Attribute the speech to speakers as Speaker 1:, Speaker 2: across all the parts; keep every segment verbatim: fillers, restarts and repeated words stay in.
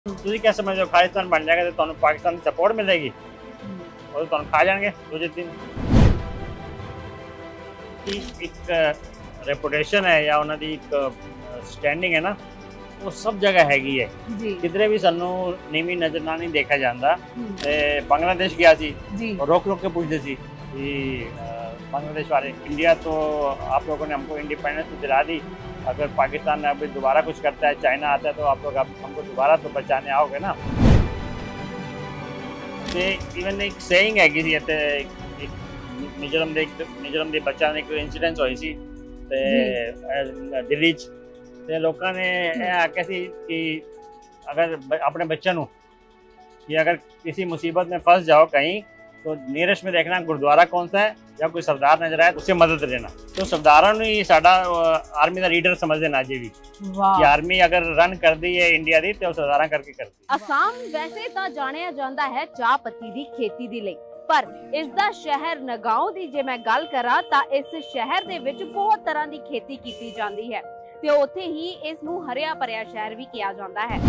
Speaker 1: ਤੁਸੀਂ ਕਿਆ ਸਮਝਦੇ ਹੋ ਖਾਲਿਸਤਾਨ ਬਣ ਜਾਏਗਾ ਤੇ ਤੁਹਾਨੂੰ ਪਾਕਿਸਤਾਨ ਦੀ ਸਪੋਰਟ ਮਿਲੇਗੀ ਉਹ ਤੁਹਾਨੂੰ ਖਾ ਜਾਣਗੇ ਦੂਜੇ ਦਿਨ ਇੱਕ ਰੈਪੂਟੇਸ਼ਨ ਹੈ ਜਾਂ ਉਹਨਾਂ ਦੀ ਇੱਕ ਸਟੈਂਡਿੰਗ ਹੈ ਨਾ ਉਹ ਸਭ ਜਗ੍ਹਾ ਹੈਗੀ ਹੈ ਕਿਧਰੇ ਵੀ ਸਾਨੂੰ ਨੀਵੀਂ ਨਜ਼ਰ ਨਾਲ ਨਹੀਂ ਦੇਖਿਆ ਜਾਂਦਾ ਤੇ ਬੰਗਲਾदेश ਗਿਆ ਸੀ रोक रोक के पूछते थे कि बांग्लादेश वाले इंडिया तो आप लोगों ने हमको इंडिपेंडेंस दिला दी अगर पाकिस्तान अभी दोबारा कुछ करता है चाइना आता है तो आप लोग हमको दोबारा तो बचाने आओगे ना ਤੇ ਇਵਨ ਇੱਕ ਸੇਇੰਗ ਹੈਗੀ ਸੀ ਇੱਥੇ ਮਿਜ਼ੋਰਮ ਦੇ ਮਿਜ਼ੋਰਮ ਦੇ ਬੱਚਿਆਂ ਨੇ ਇੱਕ ਇਨਸੀਡੈਂਟ ਹੋਈ ਸੀ ਤੇ ਦਿੱਲੀ 'ਚ ਤੇ ਲੋਕਾਂ ਨੇ ਇਹ ਆਖਿਆ ਸੀ ਕਿ अगर अपने बच्चों ਨੂੰ कि अगर किसी मुसीबत में फंस जाओ कहीं तो नियरेस्ट में देखना गुरुद्वारा कौन सा है या कोई सरदार नजर आए उससे मदद लेना तो सरदारों ने साडा आर्मी का लीडर समझ देना अजे भी कि आर्मी अगर रन कर दी है इंडिया दी तो सरदारा करके कर दी।
Speaker 2: असम वैसे तो जानिया जाता है चाह पत्ती दी खेती दी लई पर इस दा शहर नगांव दी जे मैं गल करा तां इस शहर दे विच बहुत तरह दी खेती कीती जांदी है ते उत्थे ही इस नूं हरिया भरिया शहर भी किया जाता है।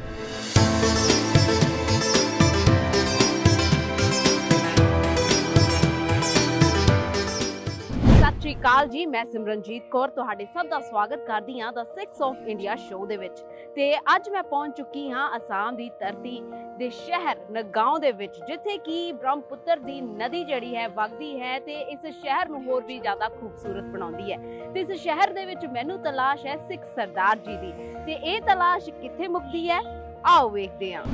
Speaker 2: सत श्री अकाल जी, मैं सिमरनजीत कौर तुहाडे सब दा स्वागत करदी हां the six of India show दे विच ते अज मैं पहुंच चुकी हां असम दी धरती दे शहर नगांव दे विच जिथे कि ब्रह्मपुत्र दी नदी जड़ी है वगदी है ते इस शहर नूं होर भी ज्यादा खूबसूरत बनाउंदी है ते इस शहर दे विच मैनू तलाश है सिख सरदार जी दी ते इह तलाश किथे मुकदी है आओ वेखदे हां।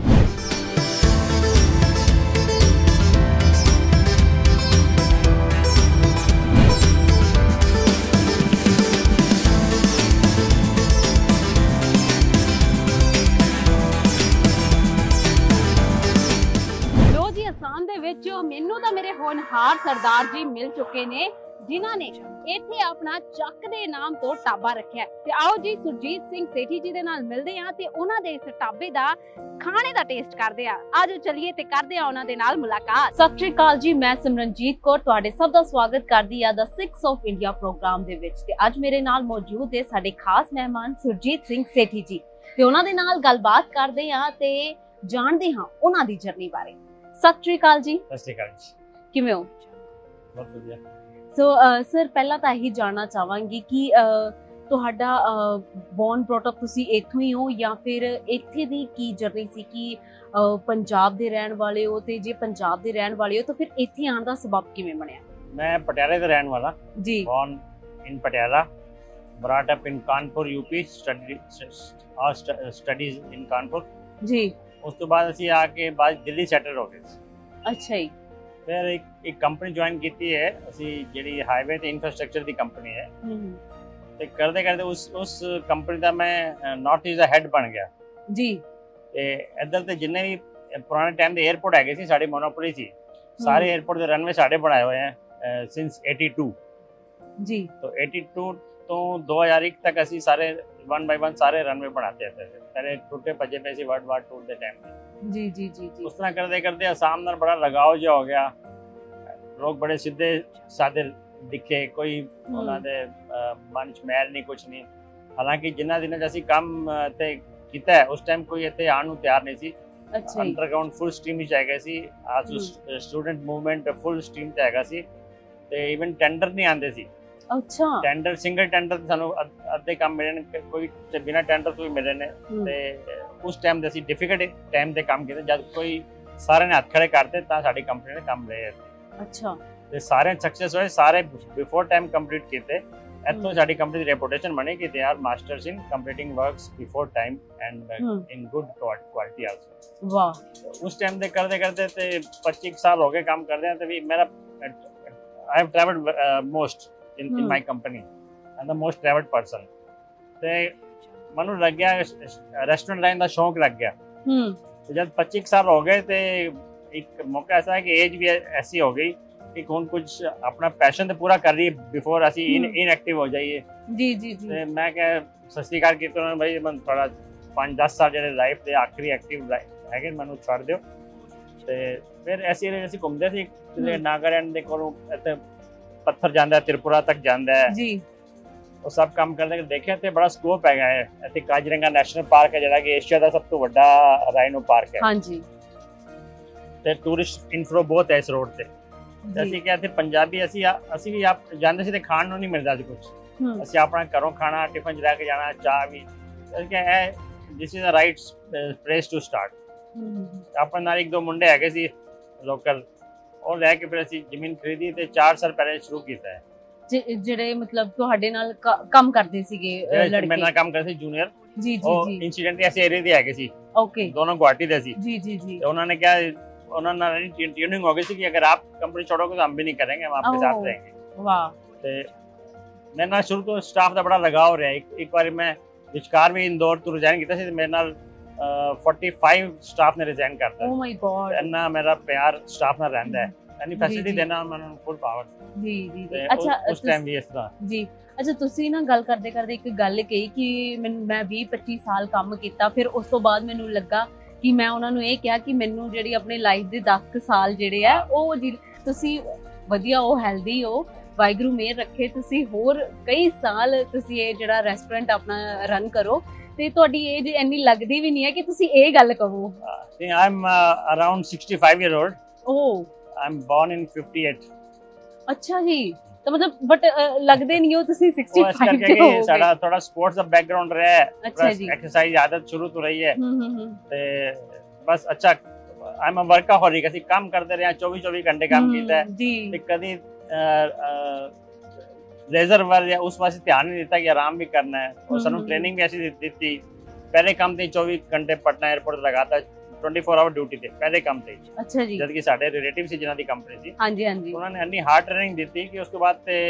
Speaker 2: मैनू तो मेरे होनहार सरदार जी मिल चुके ने जिन्होंने इत्थे अपना चक दे नाम तो ढाबा रखा है ते आओ जी सुरजीत सिंह सेठी जी दे नाल मिलदे हां ते उन्हां दे इस ढाबे दा खाने दा टेस्ट करदे आ आज चलिए ते करदे आ उन्हां दे नाल मुलाकात। सत श्री अकाल जी, मैं सिमरनजीत कौर तुहाडे सब दा स्वागत करदी आ the six of India program दे विच ते अज मेरे नाल मौजूद है साडे खास मेहमान सुरजीत सिंह सेठी जी ते उन्हां दे नाल गलबात करदे आ ते जाणदे हां उन्हां दी जर्नी बारे। सत श्री अकाल जी।
Speaker 1: सत श्री अकाल जी,
Speaker 2: किवें हो?
Speaker 1: बहुत वधिया।
Speaker 2: सो सर पहला तो यही जानना चाहांगी कि तुहाडा बॉर्न ब्रॉट अप तुसी इत्थों ही हो या फिर इत्थे दी की जर्नी सी कि पंजाब दे रहन वाले हो ते जे पंजाब दे रहन वाले हो तो फिर इत्थे आने दा सबब किवें बनिया?
Speaker 1: मैं पटियाले दा रहन वाला जी, born in Patiala, brought up in Kanpur UP, study studies in Kanpur जी। उस तो बाद ਅਸੀਂ ਆ ਕੇ ਬਾਅਦ ਦਿੱਲੀ ਸੈਟਲ ਹੋ ਗਏ।
Speaker 2: ਅੱਛਾ ਜੀ।
Speaker 1: ਫਿਰ ਇੱਕ ਇੱਕ ਕੰਪਨੀ ਜੁਆਇਨ ਕੀਤੀ ਹੈ ਅਸੀਂ ਜਿਹੜੀ ਹਾਈਵੇ ਤੇ ਇਨਫਰਾਸਟ੍ਰਕਚਰ ਦੀ ਕੰਪਨੀ ਹੈ ਤੇ ਕਰਦੇ ਕਰਦੇ ਉਸ ਉਸ ਕੰਪਨੀ ਦਾ ਮੈਂ ਨਾਰਥ ਈਸਟ ਦਾ ਹੈਡ ਬਣ ਗਿਆ ਜੀ। ਤੇ ਇੱਧਰ ਤੇ ਜਿੰਨੇ ਵੀ ਪੁਰਾਣੇ ਟਾਈਮ ਦੇ 에ਅਰਪੋਰਟ ਹੈਗੇ ਸੀ ਸਾਡੇ ਮੋਨੋਪੋਲੀ ਸੀ ਸਾਰੇ 에ਅਰਪੋਰਟ ਦੇ ਰਨਵੇ ਸਾਡੇ ਬਣਾਏ ਹੋਏ ਹੈ ਸਿੰਸ eighty-two जी। तो eighty-two तो दो हज़ार एक तक ਅਸੀਂ ਸਾਰੇ वन बाय वन सारे रनवे बनाते थे पहले टूटे भजे पे वर्ल्ड वार टू के टाइम में जी जी जी जी उस तरह करते करते आसाम नाल बड़ा लगाव जो हो गया लोग बड़े सीधे सादे दिखे कोई उन्हां दे मन च मैल नहीं कुछ नहीं हालांकि जिन्ना दिनों ਅਸੀਂ ਕੰਮ ਤੇ ਕੀਤਾ ਉਸ ਟਾਈਮ ਕੋਈ ਇੱਥੇ ਆਉਣ ਨੂੰ ਤਿਆਰ ਨਹੀਂ ਸੀ। ਅੱਛਾ ਅੰਡਰਗਰਾਉਂਡ ਫੁੱਲ ਸਟ੍ਰੀਮ ਵਿੱਚ ਹੈਗਾ ਸੀ ਅੱਜ ਸਟੂਡੈਂਟ ਮੂਵਮੈਂਟ ਫੁੱਲ ਸਟ੍ਰੀਮ ਤੇ ਹੈਗਾ ਸੀ ਤੇ ਇਵਨ ਟੈਂਡਰ ਨਹੀਂ ਆਉਂਦੇ ਸੀ। अच्छा टेंडर सिंगल टेंडर सानू अद्धे काम मिलने कोई बिना टेंडर तो भी मिले ने ते उस टाइम दे ਅਸੀਂ डिफिकल्ट टाइम दे काम कीते जब कोई सारे ने हाथ खड़े करते ਤਾਂ ਸਾਡੀ ਕੰਪਨੀ ਨੇ ਕੰਮ ਲਏ। ਅੱਛਾ ਤੇ ਸਾਰੇ ਸਕਸੈਸ ਹੋਏ ਸਾਰੇ ਬਿਫੋਰ ਟਾਈਮ ਕੰਪਲੀਟ ਕੀਤੇ ਇੱਥੋਂ ਸਾਡੀ ਕੰਪਨੀ ਦੀ ਰੈਪੂਟੇਸ਼ਨ ਬਣੀ ਕਿ they are masters in completing works before time and in good quality also. ਵਾਹ। ਉਸ ਟਾਈਮ ਦੇ ਕਰਦੇ ਕਰਦੇ ਤੇ पच्चीस ਸਾਲ ਹੋ ਗਏ ਕੰਮ ਕਰਦੇ ਆ ਤੇ ਵੀ ਮੇਰਾ I have travelled most in, in my company and the most traveled person ਤੇ ਮੈਨੂੰ ਲੱਗ ਗਿਆ ਰੈਸਟੋਰੈਂਟ ਲਾਈਨ ਦਾ ਸ਼ੌਂਕ ਲੱਗ ਗਿਆ ਹਮ ਤੇ ਜਦ पच्चीस ਸਾਲ ਹੋ ਗਏ ਤੇ ਇੱਕ ਮੌਕਾ ਐਸਾ ਹੈ ਕਿ ਏਜ ਵੀ ਐਸੀ ਹੋ ਗਈ ਕਿ ਹੁਣ ਕੁਝ ਆਪਣਾ ਪੈਸ਼ਨ ਤੇ ਪੂਰਾ ਕਰ ਰਹੀ ਬਿਫੋਰ ਅਸੀਂ ਇਨਐਕਟਿਵ ਹੋ ਜਾਈਏ ਜੀ ਜੀ ਜੀ ਤੇ ਮੈਂ ਕਿਹਾ ਸਸਤੀ ਕਰ ਕੇ ਤੁਹਾਨੂੰ ਭਾਈ ਮੈਂ ਥੋੜਾ पाँच दस ਸਾਲ ਜਿਹੜੇ ਲਾਈਫ ਦੇ ਆਖਰੀ ਐਕਟਿਵ ਹੈਗੇ ਮੈਨੂੰ ਛੱਡ ਦਿਓ ਤੇ ਫਿਰ ਐਸੀ ਅਸੀਂ ਘੁੰਮਦੇ ਸੀ ਤੇ ਨਾਗਾਲੈਂਡ ਦੇ ਕੋਲੋਂ ਇੱਥੇ पत्थर जाता है त्रिपुरा तक जाता है जी ਉਹ ਸਭ ਕੰਮ ਕਰਦੇ ਦੇਖਿਆ ਤੇ ਬੜਾ ਸਕੋਪ ਹੈਗਾ ਹੈ। ਇੱਥੇ ਕਾਜ਼ੀਰੰਗਾ ਨੈਸ਼ਨਲ ਪਾਰਕ ਹੈ ਜਿਹੜਾ ਕਿ ਏਸ਼ੀਆ ਦਾ ਸਭ ਤੋਂ ਵੱਡਾ ਰਾਈਨੋ ਪਾਰਕ ਹੈ।
Speaker 2: ਹਾਂਜੀ।
Speaker 1: ਤੇ ਟੂਰਿਸਟ ਇਨਫਲੋ ਬਹੁਤ ਹੈ ਇਸ ਰੋਡ ਤੇ। ਅਸੀਂ ਕਿਹਾ ਇੱਥੇ ਪੰਜਾਬੀ ਅਸੀਂ ਅਸੀਂ ਵੀ ਆਪ ਜਾਂਦੇ ਸੀ ਤੇ ਖਾਣ ਨੂੰ ਨਹੀਂ ਮਿਲਦਾ ਸੀ ਕੁਝ। ਅਸੀਂ ਆਪਣਾ ਘਰੋਂ ਖਾਣਾ, ਟਿਫਨ ਚ ਲੈ ਕੇ ਜਾਣਾ, ਚਾਹ ਵੀ। ਅਸੀਂ ਕਿਹਾ ਇਹ this is a right place to start. ਆਪਣੇ ਨਾਲ ਇੱਕ ਦੋ ਮੁੰਡੇ ਹੈਗੇ ਸੀ ਲੋਕਲ, ਉਹ ਲੈ ਕੇ ਫਿਰ ਅਸੀਂ ਜ਼ਮੀਨ ਖਰੀਦੀ ਤੇ ਚਾਰ ਸਾਲ ਪਹਿਲੇ ਸ਼ੁਰੂ ਕੀਤਾ ਹੈ।
Speaker 2: ਜਿਹੜੇ ਮਤਲਬ ਤੁਹਾਡੇ ਨਾਲ ਕੰਮ ਕਰਦੇ ਸੀਗੇ ਲੜਕੇ? ਮੇਰੇ
Speaker 1: ਨਾਲ ਕੰਮ ਕਰਦੇ ਸੀ ਜੂਨੀਅਰ।
Speaker 2: ਜੀ ਜੀ ਜੀ।
Speaker 1: ਇੰਸੀਡੈਂਟ ਐਸੇ ਏਰੀਆ ਦੇ ਹੈਗੇ ਸੀ।
Speaker 2: ਓਕੇ।
Speaker 1: ਦੋਨੋਂ ਗੁਵਾਹਾਟੀ ਦੇ ਸੀ।
Speaker 2: जी जी जी।
Speaker 1: तो उन्होंने क्या उन्होंने ट्यूनिंग हो गई थी कि अगर आप कंपनी छोड़ोगे तो हम भी नहीं करेंगे, हम आपके साथ रहेंगे।
Speaker 2: वाह।
Speaker 1: ते मेरे नाल शुरू तो स्टाफ का बड़ा लगाव रहा। एक एक बार मैं विचकार भी इंदौर तो रिजाइन किया सी, मेरे नाल पैंतालीस स्टाफ ने रिजाइन करता।
Speaker 2: Oh my god.
Speaker 1: इतना मेरा प्यार स्टाफ नाल रहंदा है, यानी फैसिलिटी देना मैं फुल पावर।
Speaker 2: जी जी जी। अच्छा
Speaker 1: उस टाइम भी इस तरह
Speaker 2: जी। ਅੱਛਾ, ਤੁਸੀਂ ਨਾ ਗੱਲ ਕਰਦੇ ਕਰਦੇ ਇੱਕ ਗੱਲ ਕਹੀ ਕਿ ਮੈਂ ਵੀਹ ਪੱਚੀ ਸਾਲ ਕੰਮ ਕੀਤਾ, ਫਿਰ ਉਸ ਤੋਂ ਬਾਅਦ ਮੈਨੂੰ ਲੱਗਾ ਕਿ ਮੈਂ ਉਹਨਾਂ ਨੂੰ ਇਹ ਕਿਹਾ ਕਿ ਮੈਨੂੰ ਜਿਹੜੀ ਆਪਣੀ ਲਾਈਫ ਦੇ ਦਸ ਕੁ ਸਾਲ ਜਿਹੜੇ ਆ ਉਹ ਤੁਸੀਂ ਵਧੀਆ ਹੋ, ਹੈਲਦੀ ਹੋ, ਵਾਹਿਗੁਰੂ ਮਿਹਰ ਰੱਖੇ, ਤੁਸੀਂ ਹੋਰ ਕਈ ਸਾਲ ਤੁਸੀਂ ਇਹ ਜਿਹੜਾ ਰੈਸਟੋਰੈਂਟ ਆਪਣਾ ਰਨ ਕਰੋ ਤੇ ਤੁਹਾਡੀ ਏਜ ਇੰਨੀ ਲੱਗਦੀ ਵੀ ਨਹੀਂ ਹੈ ਕਿ ਤੁਸੀਂ ਇਹ ਗੱਲ ਕਹੋ।
Speaker 1: I am around sixty-five year old।
Speaker 2: Oh.
Speaker 1: I am born in fifty-eight।
Speaker 2: ਅੱਛਾ ਜੀ। ਤਾਂ ਮਤਲਬ ਬਟ ਲੱਗਦੇ ਨਹੀਂ ਹੋ ਤੁਸੀਂ sixty-five ਦੇ ਹੋ।
Speaker 1: ਸਾਡਾ ਥੋੜਾ ਸਪੋਰਟਸ ਦਾ ਬੈਕਗ੍ਰਾਉਂਡ ਰਿਹਾ ਹੈ,
Speaker 2: ਅੱਛਾ ਜੀ,
Speaker 1: ਐਕਸਰਸਾਈਜ਼ ਆਦਤ ਸ਼ੁਰੂ ਤੋਂ ਰਹੀ ਹੈ ਤੇ ਬਸ ਅੱਛਾ ਆਈ ਐਮ ਅ ਵਰਕaholic। ਅਸੀਂ ਕੰਮ ਕਰਦੇ ਰਹੇ, ਚੌਵੀ ਚੌਵੀ ਘੰਟੇ ਕੰਮ ਕੀਤਾ
Speaker 2: ਜੀ
Speaker 1: ਤੇ ਕਦੀ ਲੇਜ਼ਰ ਵੱਲ ਜਾਂ ਉਸ ਪਾਸੇ ਧਿਆਨ ਨਹੀਂ ਦਿੱਤਾ ਕਿ ਆਰਾਮ ਵੀ ਕਰਨਾ ਹੈ। ਔਰ ਸਾਨੂੰ ਟ੍ਰੇਨਿੰਗ ਵੀ ਐਸੀ ਦਿੱਤੀ। ਪਹਿਲੇ ਕੰਮ ਤੇ ਚੌਵੀ ਘੰਟੇ ਪਟਨਾ 에ਅਰਪੋਰਟ ਲਗਾਤਾ twenty-four ਆਵਰ ਡਿਊਟੀ ਤੇ ਪਹਿਲੇ ਕੰਮ ਤੇ।
Speaker 2: ਅੱਛਾ ਜੀ।
Speaker 1: ਜਦ ਕਿ ਸਾਡੇ ਰਿਲੇਟਿਵ ਸੀ ਜਿਨ੍ਹਾਂ ਦੀ ਕੰਪਨੀ ਸੀ।
Speaker 2: ਹਾਂਜੀ ਹਾਂਜੀ।
Speaker 1: ਉਹਨਾਂ ਨੇ ਇੰਨੀ ਹਾਰਡ ਟ੍ਰੇਨਿੰਗ ਦਿੱਤੀ ਕਿ ਉਸ ਤੋਂ ਬਾਅਦ ਤੇ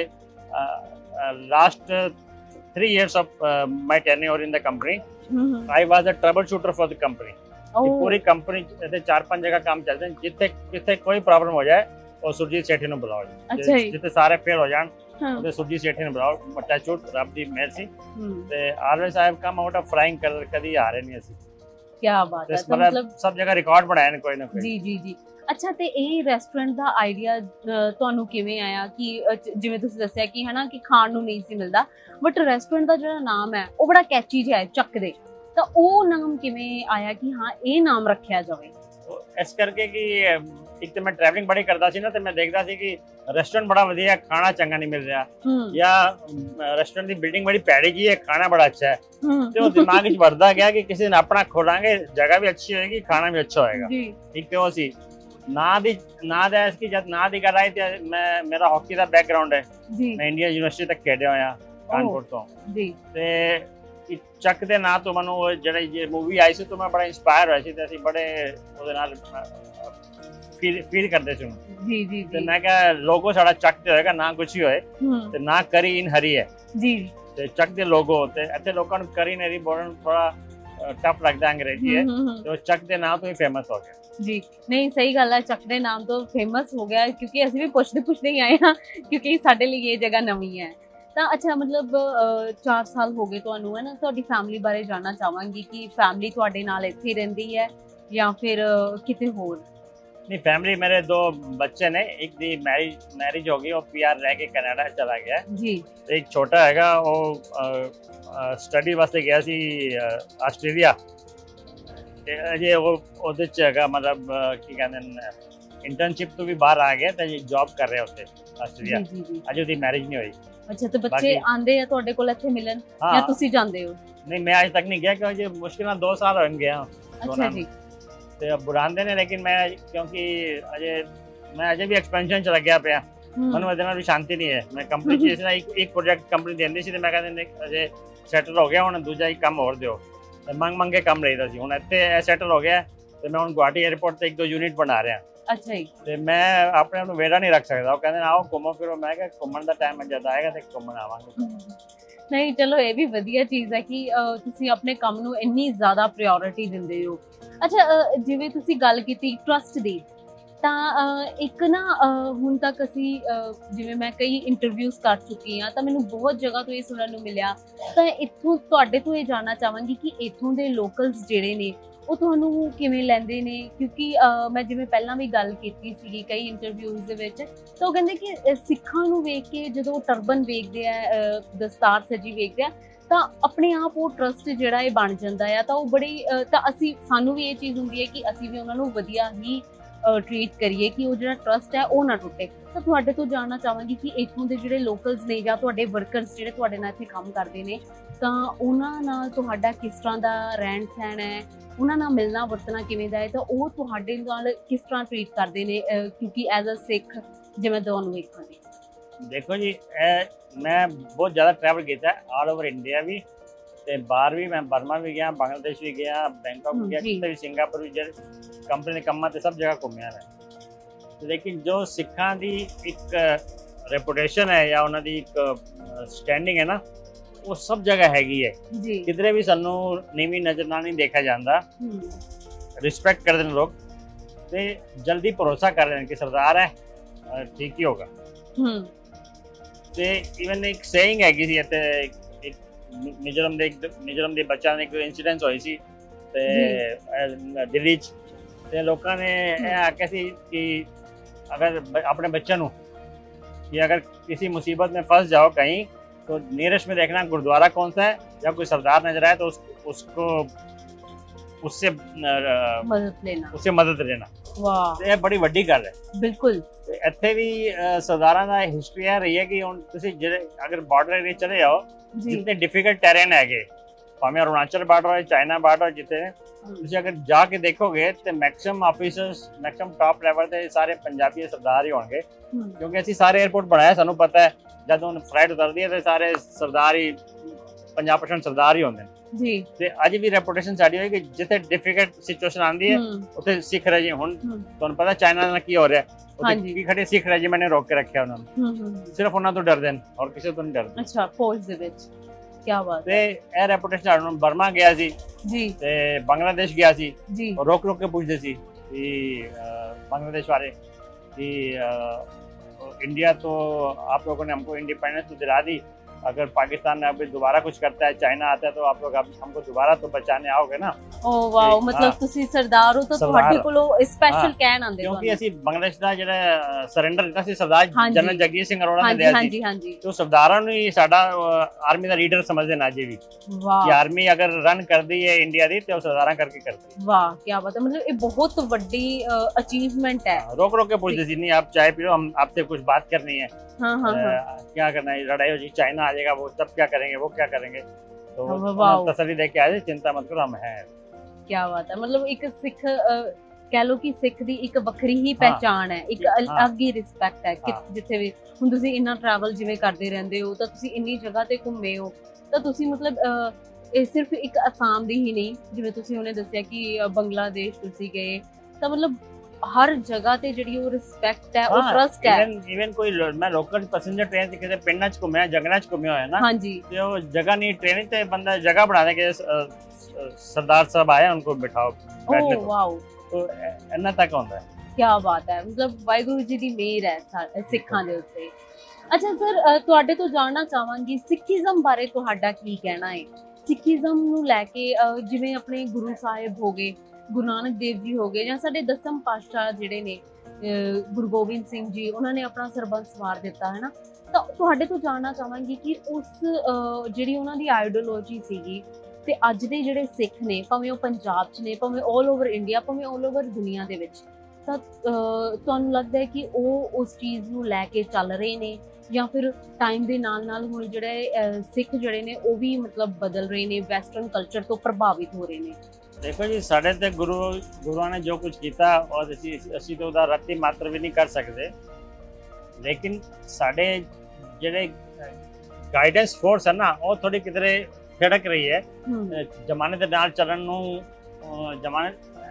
Speaker 1: last three years of uh, my tenure in the company, mm-hmm. I was a troubleshooter for the company। oh. पूरी कंपनी ऐसे चार पांच जगह काम चलते हैं, जिथे जिथे कोई प्रॉब्लम हो जाए और सुरजीत सेठी ने बुलाओ। अच्छा। जिथे सारे फेल हो जान ਤੇ ਸੁਰਜੀਤ ਸੇਠੀ ਨੇ ਬੁਲਾਓ। ਮੱਟਾ ਚੋਟ ਰੱਬ ਦੀ ਮਿਹਰ ਸੀ ਤੇ always I have come out of flying colour, ਕਦੀ ਹਾਰੇ ਨਹੀਂ ਅਸੀਂ। ਕੀ ਬਾਤ ਹੈ। ਮਤਲਬ ਸਭ ਜਗ੍ਹਾ ਰਿਕਾਰਡ ਬਣਾਏ ਨੇ ਕੋਈ ਨਾ ਕੋਈ। ਜੀ ਜੀ ਜੀ। ਅੱਛਾ, ਤੇ ਇਹ ਰੈਸਟੋਰੈਂਟ ਦਾ ਆਈਡੀਆ ਤੁਹਾਨੂੰ ਕਿਵੇਂ ਆਇਆ ਕਿ ਜਿਵੇਂ ਤੁਸੀਂ ਦੱਸਿਆ ਕਿ ਹਨਾ ਕਿ ਖਾਣ ਨੂੰ ਨਹੀਂ ਸੀ ਮਿਲਦਾ, ਬਟ ਰੈਸਟੋਰੈਂਟ ਦਾ ਜਿਹੜਾ ਨਾਮ ਹੈ ਉਹ ਬੜਾ ਕੈਚੀ ਜਿਹਾ ਹੈ, ਚੱਕ ਦੇ, ਤਾਂ ਉਹ ਨਾਮ ਕਿਵੇਂ ਆਇਆ ਕਿ ਹਾਂ ਇਹ ਨਾਮ ਰੱਖਿਆ ਜਾਵੇ? ਇਸ ਕਰਕੇ ਕਿ ਇੱਕ ਤਾਂ ਮੈਂ ਟਰੈਵਲਿੰਗ ਬੜੀ ਕਰਦਾ ਸੀ ਨਾ ਤੇ ਮੈਂ ਦੇਖਦਾ ਸੀ ਕਿ ਰੈਸਟੋਰੈਂਟ ਬੜਾ ਵਧੀਆ, ਖਾਣਾ ਚੰਗਾ ਨਹੀਂ ਮਿਲ ਰਿਹਾ, ਜਾਂ ਰੈਸਟੋਰੈਂਟ ਦੀ ਬਿਲਡਿੰਗ ਬੜੀ ਭੈੜੀ ਜੀ ਹੈ, ਖਾਣਾ ਬੜਾ ਅੱਛਾ ਹੈ, ਤੇ ਉਹ ਦਿਮਾਗ ਵਿੱਚ ਵਰਦਾ ਗਿਆ ਕਿ ਕਿਸੇ ਨੇ ਆਪਣਾ ਖੋਲਾਂਗੇ, ਜਗ੍ਹਾ ਵੀ ਅੱਛੀ ਹੋਏਗੀ, ਖਾਣਾ ਵੀ ਅੱਛਾ ਹੋਏਗਾ। ਇੱਕ ਤੇ ਉਹ ਸੀ ਨਾ ਦੀ ਨਾ ਦਾ ਇਸ ਕੀ ਜਦ ਨਾ ਦੀ ਗੱਲ ਆਈ ਤੇ ਮੈਂ ਮੇਰਾ ਹਾਕੀ ਦਾ ਬੈਕਗ੍ਰਾਉਂਡ ਹੈ, ਮੈਂ ਇੰਡੀਅਨ ਯੂਨੀਵਰਸਿਟੀ ਤੱਕ ਖੇਡਿਆ ਹੋਇਆ ਕਾਨਪੁਰ ਤੋਂ ਜੀ, ਤੇ ਚੱਕ ਦੇ ਨਾਂ ਤੋਂ ਮੈਨੂੰ ਜਿਹੜੀ ਜੇ ਮੂਵੀ ਆਈ ਸੀ ਤਾਂ ਮੈਂ ਬੜਾ ਇੰਸਪਾਇਰ ਹੋਇਆ ਸੀ ਤੇ ਅਸੀਂ ਬੜੇ ਉਹਦੇ ਨਾਲ ਫੀਲ ਫੀਲ ਕਰਦੇ ਸੀ ਜੀ ਜੀ। ਤੇ ਮੈਂ ਕਿਹਾ ਲੋਗੋ ਸਾਡਾ ਚੱਕ ਤੇ ਹੋਏਗਾ, ਨਾ ਕੁਛ ਹੀ ਹੋਏ ਤੇ ਨਾ ਕਰੀ ਇਨ ਹਰੀ ਹੈ ਜੀ, ਤੇ ਚੱਕ ਦੇ ਲੋਗੋ ਤੇ ਇੱਥੇ ਲੋਕਾਂ ਨੂੰ ਕਰੀ ਨਰੀ ਬੋਲਣ ਥੋੜਾ ਟਫ ਲੱਗਦਾ ਅੰਗਰੇਜ਼ੀ ਹੈ, ਤੇ ਉਹ ਚੱਕ ਦੇ ਨਾਂ ਤੋਂ ਹੀ ਫੇਮਸ ਹੋ ਗਿਆ ਜੀ। ਨਹੀਂ ਸਹੀ ਗੱਲ ਹੈ, ਚੱਕ ਦੇ ਨਾਮ ਤੋਂ ਫੇਮਸ ਹੋ ਗਿਆ ਕਿਉਂਕਿ ਅਸੀਂ ਵੀ ਪੁੱਛਦੇ ਪੁੱਛਦੇ ਹੀ ਆਏ ਹਾਂ ਕਿਉਂਕਿ ਸਾਡੇ ਲਈ ਇਹ ਜਗ੍ਹਾ ਨਵੀਂ ਹੈ। ਤਾਂ ਅੱਛਾ, ਮਤਲਬ ਚਾਰ ਸਾਲ ਹੋ ਗਏ ਤੁਹਾਨੂੰ, ਹੈ ਨਾ, ਤੁਹਾਡੀ ਫੈਮਿਲੀ ਬਾਰੇ ਜਾਣਨਾ ਚਾਹਾਂਗੀ ਕਿ ਫੈਮਿਲੀ ਤੁਹਾਡੇ ਨਾਲ ਇੱਥੇ ਰਹਿੰਦੀ ਹੈ ਜਾਂ ਫਿਰ ਕਿਤੇ ਹੋਰ? नहीं, फैमिली मेरे दो बच्चे ने, एक दी मैरिज मैरिज हो गई और पीआर रह के कनाडा चला गया जी, एक छोटा हैगा वो स्टडी वास्ते गया सी आस्ट्रेलिया, ते अजे वो ओदे च हैगा मतलब की कहंदे ने इंटर्नशिप तो भी बाहर आ गया ते जॉब कर रहे होते आस्ट्रेलिया। जी जी। अजे ओदी मैरिज नहीं होई। अच्छा, तो बच्चे आंदे हैं ਤੁਹਾਡੇ ਕੋਲ ਇੱਥੇ ਮਿਲਣ ਜਾਂ ਤੁਸੀਂ ਜਾਂਦੇ ਹੋ? नहीं, मैं आज तक नहीं गया क्योंकि मुश्किल ना दो साल हो गए। अच्छा जी। ਤੇ ਬੁਲਾਉਂਦੇ ਨੇ ਲੇਕਿਨ ਮੈਂ ਕਿਉਂਕਿ ਅਜੇ ਮੈਂ ਅਜੇ ਵੀ ਐਕਸਪੈਂਸ਼ਨ ਚ ਲੱਗਿਆ ਪਿਆ, ਮੈਨੂੰ ਇਹਦੇ ਨਾਲ ਵੀ ਸ਼ਾਂਤੀ ਨਹੀਂ ਹੈ। ਮੈਂ ਕੰਪਨੀ ਚ ਇਸ ਨਾਲ ਇੱਕ ਇੱਕ ਪ੍ਰੋਜੈਕਟ ਕੰਪਨੀ ਦਿੰਦੀ ਸੀ ਤੇ ਮੈਂ ਕਹਿੰਦੇ ਅਜੇ ਸੈਟਲ ਹੋ ਗਿਆ, ਹੁਣ ਦੂਜਾ ਹੀ ਕੰਮ ਹੋਰ ਦਿਓ, ਤੇ ਮੰਗ ਮੰਗ ਕੇ ਕੰਮ ਲਈਦਾ ਸੀ। ਹੁਣ ਇੱਥੇ ਸੈਟਲ ਹੋ ਗਿਆ ਤੇ ਮੈਂ ਹੁਣ ਗੁਹਾਟੀ 에ਅਰਪੋਰਟ ਤੇ ਇੱਕ ਦੋ ਯੂਨਿਟ ਬਣਾ ਰਿਹਾ। ਅੱਛਾ ਜੀ। ਤੇ ਮੈਂ ਆਪਣੇ ਆਪ ਨੂੰ ਵੇੜਾ ਨਹੀਂ ਰੱਖ ਸਕਦਾ। ਉਹ ਕਹਿੰਦੇ ਆਓ ਘੁੰਮੋ ਫਿਰੋ, ਮੈਂ ਕਿਹਾ ਘੁੰਮਣ ਦਾ ਟਾਈਮ ਜਦ ਆਏਗਾ ਤੇ ਘੁੰਮਣ ਆਵਾਂਗੇ। ਨਹੀਂ, ਚਲੋ ਇਹ ਵੀ ਵਧੀਆ ਚੀਜ਼ ਹੈ ਕਿ ਤੁਸੀਂ ਆਪਣੇ ਕੰਮ ਨੂੰ ਇੰਨੀ ਜ਼ਿਆਦਾ ਪ੍ਰਾਇੋਰਟੀ ਦਿੰਦੇ ਹੋ। ਅੱਛਾ, ਜਿਵੇਂ ਤੁਸੀਂ ਗੱਲ ਕੀਤੀ ਟਰਸਟ ਦੀ, ਤਾਂ ਇੱਕ ਨਾ ਹੁਣ ਤੱਕ ਅਸੀਂ ਜਿਵੇਂ ਮੈਂ ਕਈ ਇੰਟਰਵਿਊਜ਼ ਕਰ ਚੁੱਕੀ ਹਾਂ ਤਾਂ ਮੈਨੂੰ ਬਹੁਤ ਜਗ੍ਹਾ ਤੋਂ ਇਹ ਸੁਣਨ ਨੂੰ ਮਿਲਿਆ, ਤਾਂ ਇੱਥੋਂ ਤੁਹਾਡੇ ਤੋਂ ਇਹ ਜਾਣਨਾ ਚਾਹਾਂਗੀ ਕਿ ਇੱਥੋਂ ਦੇ ਲੋਕਲਸ ਜਿਹੜੇ ਨੇ
Speaker 2: ਉਹ ਤੁਹਾਨੂੰ ਕਿਵੇਂ ਲੈਂਦੇ ਨੇ? ਕਿਉਂਕਿ ਮੈਂ ਜਿਵੇਂ ਪਹਿਲਾਂ ਵੀ ਗੱਲ ਕੀਤੀ ਸੀਗੀ ਕਈ ਇੰਟਰਵਿਊਜ਼ ਦੇ ਵਿੱਚ, ਤਾਂ ਉਹ ਕਹਿੰਦੇ ਕਿ ਸਿੱਖਾਂ ਨੂੰ ਵੇਖ ਕੇ ਜਦੋਂ ਟਰਬਨ ਵੇਖਦੇ ਆ, ਦਸਤਾਰ ਸਜੀ ਵੇਖਦੇ ਆ, ਤਾਂ ਆਪਣੇ ਆਪ ਉਹ ਟਰਸਟ ਜਿਹੜਾ ਇਹ ਬਣ ਜਾਂਦਾ ਆ। ਤਾਂ ਉਹ ਬੜੀ ਤਾਂ ਅਸੀਂ ਸਾਨੂੰ ਵੀ ਇਹ ਚੀਜ਼ ਹੁੰਦੀ ਹੈ ਕਿ ਅਸੀਂ ਵੀ ਉਹਨਾਂ ਨੂੰ ਵਧੀਆ ਹੀ ਟਰੀਟ ਕਰੀਏ ਕਿ ਉਹ ਜਿਹੜਾ ਟਰਸਟ ਹੈ ਉਹ ਨਾ ਟੁੱਟੇ। ਤਾਂ ਤੁਹਾਡੇ ਤੋਂ ਜਾਣਨਾ ਚਾਹਾਂਗੀ ਕਿ ਇੱਥੋਂ ਦੇ ਜਿਹੜੇ ਲੋਕਲਸ ਨੇ ਜਾਂ ਤੁਹਾਡੇ ਵਰਕਰਸ ਜਿਹੜੇ ਤੁਹਾਡੇ ਨਾਲ ਇੱਥੇ ਕੰਮ ਕਰਦੇ ਨੇ, ਤਾਂ ਉਹਨਾਂ ਨਾਲ ਤੁਹਾਡਾ ਕਿਸ ਤਰ੍ਹਾਂ ਦਾ ਰਹਿਣ ਸਹਿਣ ਹੈ, ਉਹਨਾਂ ਨਾਲ ਮਿਲਣਾ ਵਰਤਣਾ ਕਿਵੇਂ ਦਾ ਹੈ, ਤਾਂ ਉਹ ਤੁਹਾਡੇ ਨਾਲ ਕਿਸ ਤਰ੍ਹਾਂ ਟਰੀਟ ਕਰਦੇ ਨੇ? ਕਿਉਂਕਿ ਐਜ਼ ਅ ਸਿੱਖ ਜਿਵੇਂ ਤੁਹਾਨੂੰ ਵੇਖਾਂ ਨੇ।
Speaker 1: देखो जी, ए, मैं बहुत ज़्यादा ट्रैवल किया है ऑल ओवर इंडिया भी, ते बाहर भी मैं बर्मा भी गया, बांग्लादेश भी गया, बैंकॉक भी गया, कितने भी सिंगापुर भी जर कंपनी के कम्मा ते सब जगह घूमिया है। लेकिन जो सिखा दी एक रेपुटेशन है या उन्होंने एक स्टैंडिंग है ना, वो सब जगह हैगी है। किधरे भी सानू नीवी नज़र ना नहीं देखा जाता, रिस्पेक्ट करते हैं लोग, ते जल्दी भरोसा कर रहे हैं कि सरदार है ठीक ही होगा। ਤੇ ਇਵਨ ਇੱਕ ਸੇਇੰਗ ਹੈਗੀ ਸੀ ਇੱਥੇ, ਇੱਕ ਮਿਜ਼ੋਰਮ ਦੇ ਮਿਜ਼ੋਰਮ ਦੇ ਬੱਚਿਆਂ ਨੇ ਇੱਕ ਇਨਸੀਡੈਂਟ ਹੋਈ ਸੀ ਤੇ ਦਿੱਲੀ 'ਚ, ਤੇ ਲੋਕਾਂ ਨੇ ਇਹ ਆਖਿਆ ਸੀ ਕਿ ਅਗਰ ਆਪਣੇ ਬੱਚਿਆਂ ਨੂੰ कि अगर किसी मुसीबत में फंस जाओ कहीं तो नियरेस्ट में देखना गुरुद्वारा कौन सा है, या कोई सरदार नजर आए तो उस, उसको उससे
Speaker 2: मदद लेना
Speaker 1: उससे मदद लेना।
Speaker 2: वाह,
Speaker 1: ये बड़ी वड्डी गल है।
Speaker 2: बिल्कुल।
Speaker 1: ਇੱਥੇ ਵੀ ਸਰਦਾਰਾਂ ਦਾ ਹਿਸਟਰੀ ਆ ਰਹੀ ਹੈ ਕਿ ਹੁਣ ਤੁਸੀਂ ਜਿਹੜੇ ਅਗਰ ਬਾਰਡਰ ਏਰੀਆ ਚਲੇ ਜਾਓ, ਜਿੰਨੇ ਡਿਫਿਕਲਟ ਟੈਰੇਨ ਹੈਗੇ, ਭਾਵੇਂ ਅਰੁਣਾਚਲ ਬਾਰਡਰ ਹੋਏ, ਚਾਈਨਾ ਬਾਰਡਰ, ਜਿੱਥੇ ਤੁਸੀਂ ਅਗਰ ਜਾ ਕੇ ਦੇਖੋਗੇ ਤੇ maximum officers, maximum top level ਤੇ ਸਾਰੇ ਪੰਜਾਬੀ ਸਰਦਾਰ ਹੀ ਹੋਣਗੇ, ਕਿਉਂਕਿ ਅਸੀਂ ਸਾਰੇ 에ਅਰਪੋਰਟ ਬਣਾਇਆ, ਸਾਨੂੰ ਪਤਾ ਹੈ ਜਦੋਂ ਫਲਾਈਟ ਉਤਰਦੀ ਹੈ ਤੇ ਸਾਰੇ ਸਰਦਾਰ ਹੀ ਪੰਜਾਹ ਪਰਸੈਂਟ ਸਰਦਾਰ ਹੀ ਹੁੰਦੇ ਨੇ ਜੀ। ਤੇ ਅੱਜ ਵੀ ਰੈਪੂਟੇਸ਼ਨ ਸਾਡੀ ਹੋਈ ਕਿ ਜਿੱਥੇ ਡਿਫਿਕਲਟ ਸਿਚੁਏਸ਼ਨ ਆਉਂਦੀ ਹੈ ਉੱਥੇ ਸਿੱਖ ਰਹੇ ਜੀ। ਹੁਣ ਤੁਹਾਨੂੰ ਪਤਾ ਚਾਈਨਾ ਨਾਲ ਕੀ ਹੋ ਰਿਹਾ, ਉੱਥੇ ਖੜੇ ਸਿੱਖ ਰੈਜੀਮੈਂਟ ਨੇ ਰੋਕ ਕੇ ਰੱਖਿਆ ਉਹਨਾਂ ਨੂੰ, ਸਿਰਫ ਉਹਨਾਂ ਤੋਂ ਡਰਦੇ ਨੇ, ਹੋਰ ਕਿਸੇ ਤੋਂ ਨਹੀਂ ਡਰਦੇ।
Speaker 2: ਅੱਛਾ, ਫੌਜ ਦੇ ਵਿੱਚ ਕੀ ਬਾਤ।
Speaker 1: ਤੇ ਇਹ ਰੈਪੂਟੇਸ਼ਨ ਸਾਡਾ ਬਰਮਾ ਗਿਆ ਸੀ ਜੀ, ਤੇ ਬੰਗਲਾदेश ਗਿਆ ਸੀ ਜੀ, ਰੋਕ ਰੋਕ ਕੇ ਪੁੱਛਦੇ ਸੀ ਕਿ बांग्लादेश वाले कि इंडिया तो आप लोगों ने हमको इंडिपेंडेंस तो दिला दी, अगर पाकिस्तान ने अभी दोबारा कुछ करता है, चाइना आता है, तो आप लोग हमको दोबारा तो बचाने आओगे ना।
Speaker 2: ओ वाह, मतलब ਤੁਸੀਂ ਸਰਦਾਰ ਹੋ ਤਾਂ ਤੁਹਾਡੇ ਕੋਲੋਂ ਸਪੈਸ਼ਲ ਕਹਿਣ ਆਉਂਦੇ ਹੋ,
Speaker 1: ਕਿਉਂਕਿ ਅਸੀਂ ਬੰਗਲਾਦੇਸ਼ ਦਾ ਜਿਹੜਾ ਸਰੈਂਡਰ ਕੀਤਾ ਸੀ ਸਰਦਾਰ ਜਨਰਲ ਜਗਜੀਤ ਸਿੰਘ ਅਰੋੜਾ ਨੇ ਲਿਆ ਸੀ।
Speaker 2: ਹਾਂਜੀ ਹਾਂਜੀ।
Speaker 1: ਤੇ ਸਰਦਾਰਾਂ ਨੂੰ ਹੀ ਸਾਡਾ ਆਰਮੀ ਦਾ ਲੀਡਰ ਸਮਝਦੇ ਨੇ ਅਜੇ ਵੀ।
Speaker 2: ਵਾਹ,
Speaker 1: ਕਿ ਆਰਮੀ ਅਗਰ ਰਨ ਕਰਦੀ ਹੈ ਇੰਡੀਆ ਦੀ ਤੇ ਉਹ ਸਰਦਾਰਾਂ ਕਰਕੇ ਕਰਦੀ ਹੈ।
Speaker 2: ਵਾਹ, ਕੀ ਬਾਤ ਹੈ, मतलब ਇਹ ਬਹੁਤ ਵੱਡੀ ਅਚੀਵਮੈਂਟ ਹੈ।
Speaker 1: रोक रोक के पूछते थी, नहीं आप चाय पियो, हम आपसे कुछ बात करनी है।
Speaker 2: हाँ हाँ हाँ।
Speaker 1: क्या करना है, लड़ाई हो जी, चाइना आ जाएगा, वो तब क्या करेंगे, वो क्या करेंगे, तो तसल्ली दे के आए, चिंता मत करो हम हैं।
Speaker 2: क्या बात है, मतलब एक सिख कह लो कि सिख दी एक वखरी ही पहचान है, एक अलग ही रिस्पैक्ट है कि जिथे भी हुण तुसीं इन्ना ट्रैवल जिवें करदे रहिंदे हो, तां तुसीं इन्नी जगह ते घुम्मे हो, तां तुसीं मतलब ਇਹ ਸਿਰਫ ਇੱਕ ਅਸਾਮ ਦੀ ਹੀ ਨਹੀਂ, ਜਿਵੇਂ ਤੁਸੀਂ ਉਹਨੇ ਦੱਸਿਆ ਕਿ ਬੰਗਲਾਦੇਸ਼ ਤੁਸੀਂ ਗਏ, ਤਾਂ ਮਤਲਬ ਹਰ ਜਗ੍ਹਾ ਤੇ ਜਿਹੜੀ ਉਹ ਰਿਸਪੈਕਟ ਹੈ, ਉਹ ਟਰਸਟ ਹੈ।
Speaker 1: ਇਵਨ ਇਵਨ ਕੋਈ ਮੈਂ ਲੋਕਲ ਪੈਸੇਂਜਰ ਟ੍ਰੇਨ ਤੇ ਕਿਤੇ ਪਿੰਡਾਂ 'ਚ ਘੁੰਮਿਆ, ਜੰਗਲਾਂ 'ਚ ਘੁੰਮਿਆ ਹੋਇਆ ਨਾ, ਹਾਂਜੀ, ਤੇ ਉਹ ਜਗ੍ਹਾ ਨਹੀਂ ਟ੍ਰੇਨ ਤੇ ਬੰਦਾ ਜਗ੍ਹਾ ਬਣਾ ਦੇ ਕਿ ਸਰਦਾਰ ਸਾਹਿਬ ਆਏ ਉनको ਬਿਠਾਓ ਬੈਠਨੇ ਕੋ। ਵਾਓ, तो ਇੰਨਾ ਤੱਕ ਹੁੰਦਾ ਹੈ।
Speaker 2: ਕੀ ਬਾਤ ਹੈ, ਮਤਲਬ ਵਾਹਿਗੁਰੂ ਜੀ ਦੀ ਮਿਹਰ ਹੈ ਸਿੱਖਾਂ ਦੇ ਉੱਤੇ। ਅੱਛਾ ਸਰ, ਤੁਹਾਡੇ ਤੋਂ ਜਾਣਨਾ ਚਾਹਾਂਗੀ ਸਿੱਖੀਜ਼ਮ ਬਾਰੇ ਤੁਹਾਡਾ ਕੀ ਕਹਿਣਾ ਹੈ? ਸਿੱਖੀਜ਼ਮ ਨੂੰ ਲੈ ਕੇ ਜਿਵੇਂ ਆਪਣੇ ਗੁਰੂ ਸਾਹਿਬ ਹੋ ਗਏ, ਗੁਰੂ ਨਾਨਕ ਦੇਵ ਜੀ ਹੋ ਗਏ, ਜਾਂ ਸਾਡੇ ਦਸਮ ਪਾਤਸ਼ਾਹ ਜਿਹੜੇ ਨੇ ਗੁਰੂ ਗੋਬਿੰਦ ਸਿੰਘ ਜੀ, ਉਹਨਾਂ ਨੇ ਆਪਣਾ ਸਰਬੰਸ ਵਾਰ ਦਿੱਤਾ ਹੈ ਨਾ, ਤਾਂ ਤੁਹਾਡੇ ਤੋਂ ਜਾਣਨਾ ਚਾਹਾਂਗੀ ਕਿ ਉਸ ਜਿਹੜੀ ਉਹਨਾਂ ਦੀ ਆਈਡੀਓਲੋਜੀ ਸੀਗੀ ਤੇ ਅੱਜ ਦੇ ਜਿਹੜੇ ਸਿੱਖ ਨੇ, ਭਾਵੇਂ ਉਹ ਪੰਜਾਬ 'ਚ ਨੇ, ਭਾਵੇਂ ਆਲ ਓਵਰ ਇੰਡੀਆ, ਭਾਵੇਂ ਆਲ ਓਵਰ ਦੁਨੀਆ ਦੇ ਵਿੱਚ, ਤਾਂ ਤੁਹਾਨੂੰ ਲੱਗਦਾ ਹੈ ਕਿ ਉਹ ਉਸ ਚੀਜ਼ ਨੂੰ ਲੈ ਕੇ ਚੱਲ ਰਹੇ ਨੇ, ਜਾਂ ਫਿਰ ਟਾਈਮ ਦੇ ਨਾਲ ਨਾਲ ਹੁਣ ਜਿਹੜੇ ਸਿੱਖ ਜਿਹੜੇ ਨੇ ਉਹ ਵੀ ਮਤਲਬ ਬਦਲ ਰਹੇ ਨੇ, ਵੈਸਟਰਨ ਕਲਚਰ ਤੋਂ ਪ੍ਰਭਾਵਿਤ ਹੋ ਰਹੇ ਨੇ?
Speaker 1: ਦੇਖੋ ਜੀ, ਸਾਡੇ ਤੇ ਗੁਰੂ ਗੁਰੂਆਂ ਨੇ ਜੋ ਕੁਝ ਕੀਤਾ, ਔਰ ਅਸੀਂ ਅਸੀਂ ਤਾਂ ਉਹਦਾ ਰੱਤੀ ਮਾਤਰ ਵੀ ਨਹੀਂ ਕਰ ਸਕਦੇ, ਲੇਕਿਨ ਸਾਡੇ ਜਿਹੜੇ ਗਾਈਡੈਂਸ ਫੋਰਸ ਹੈ ਨਾ, ਉਹ ਥੋੜੀ ਕਿਧਰੇ ਖੜਕ ਰਹੀ ਹੈ ਜ਼ਮਾਨੇ ਦੇ ਨਾਲ ਚੱਲਣ ਨੂੰ। ਜ਼ਮਾਨੇ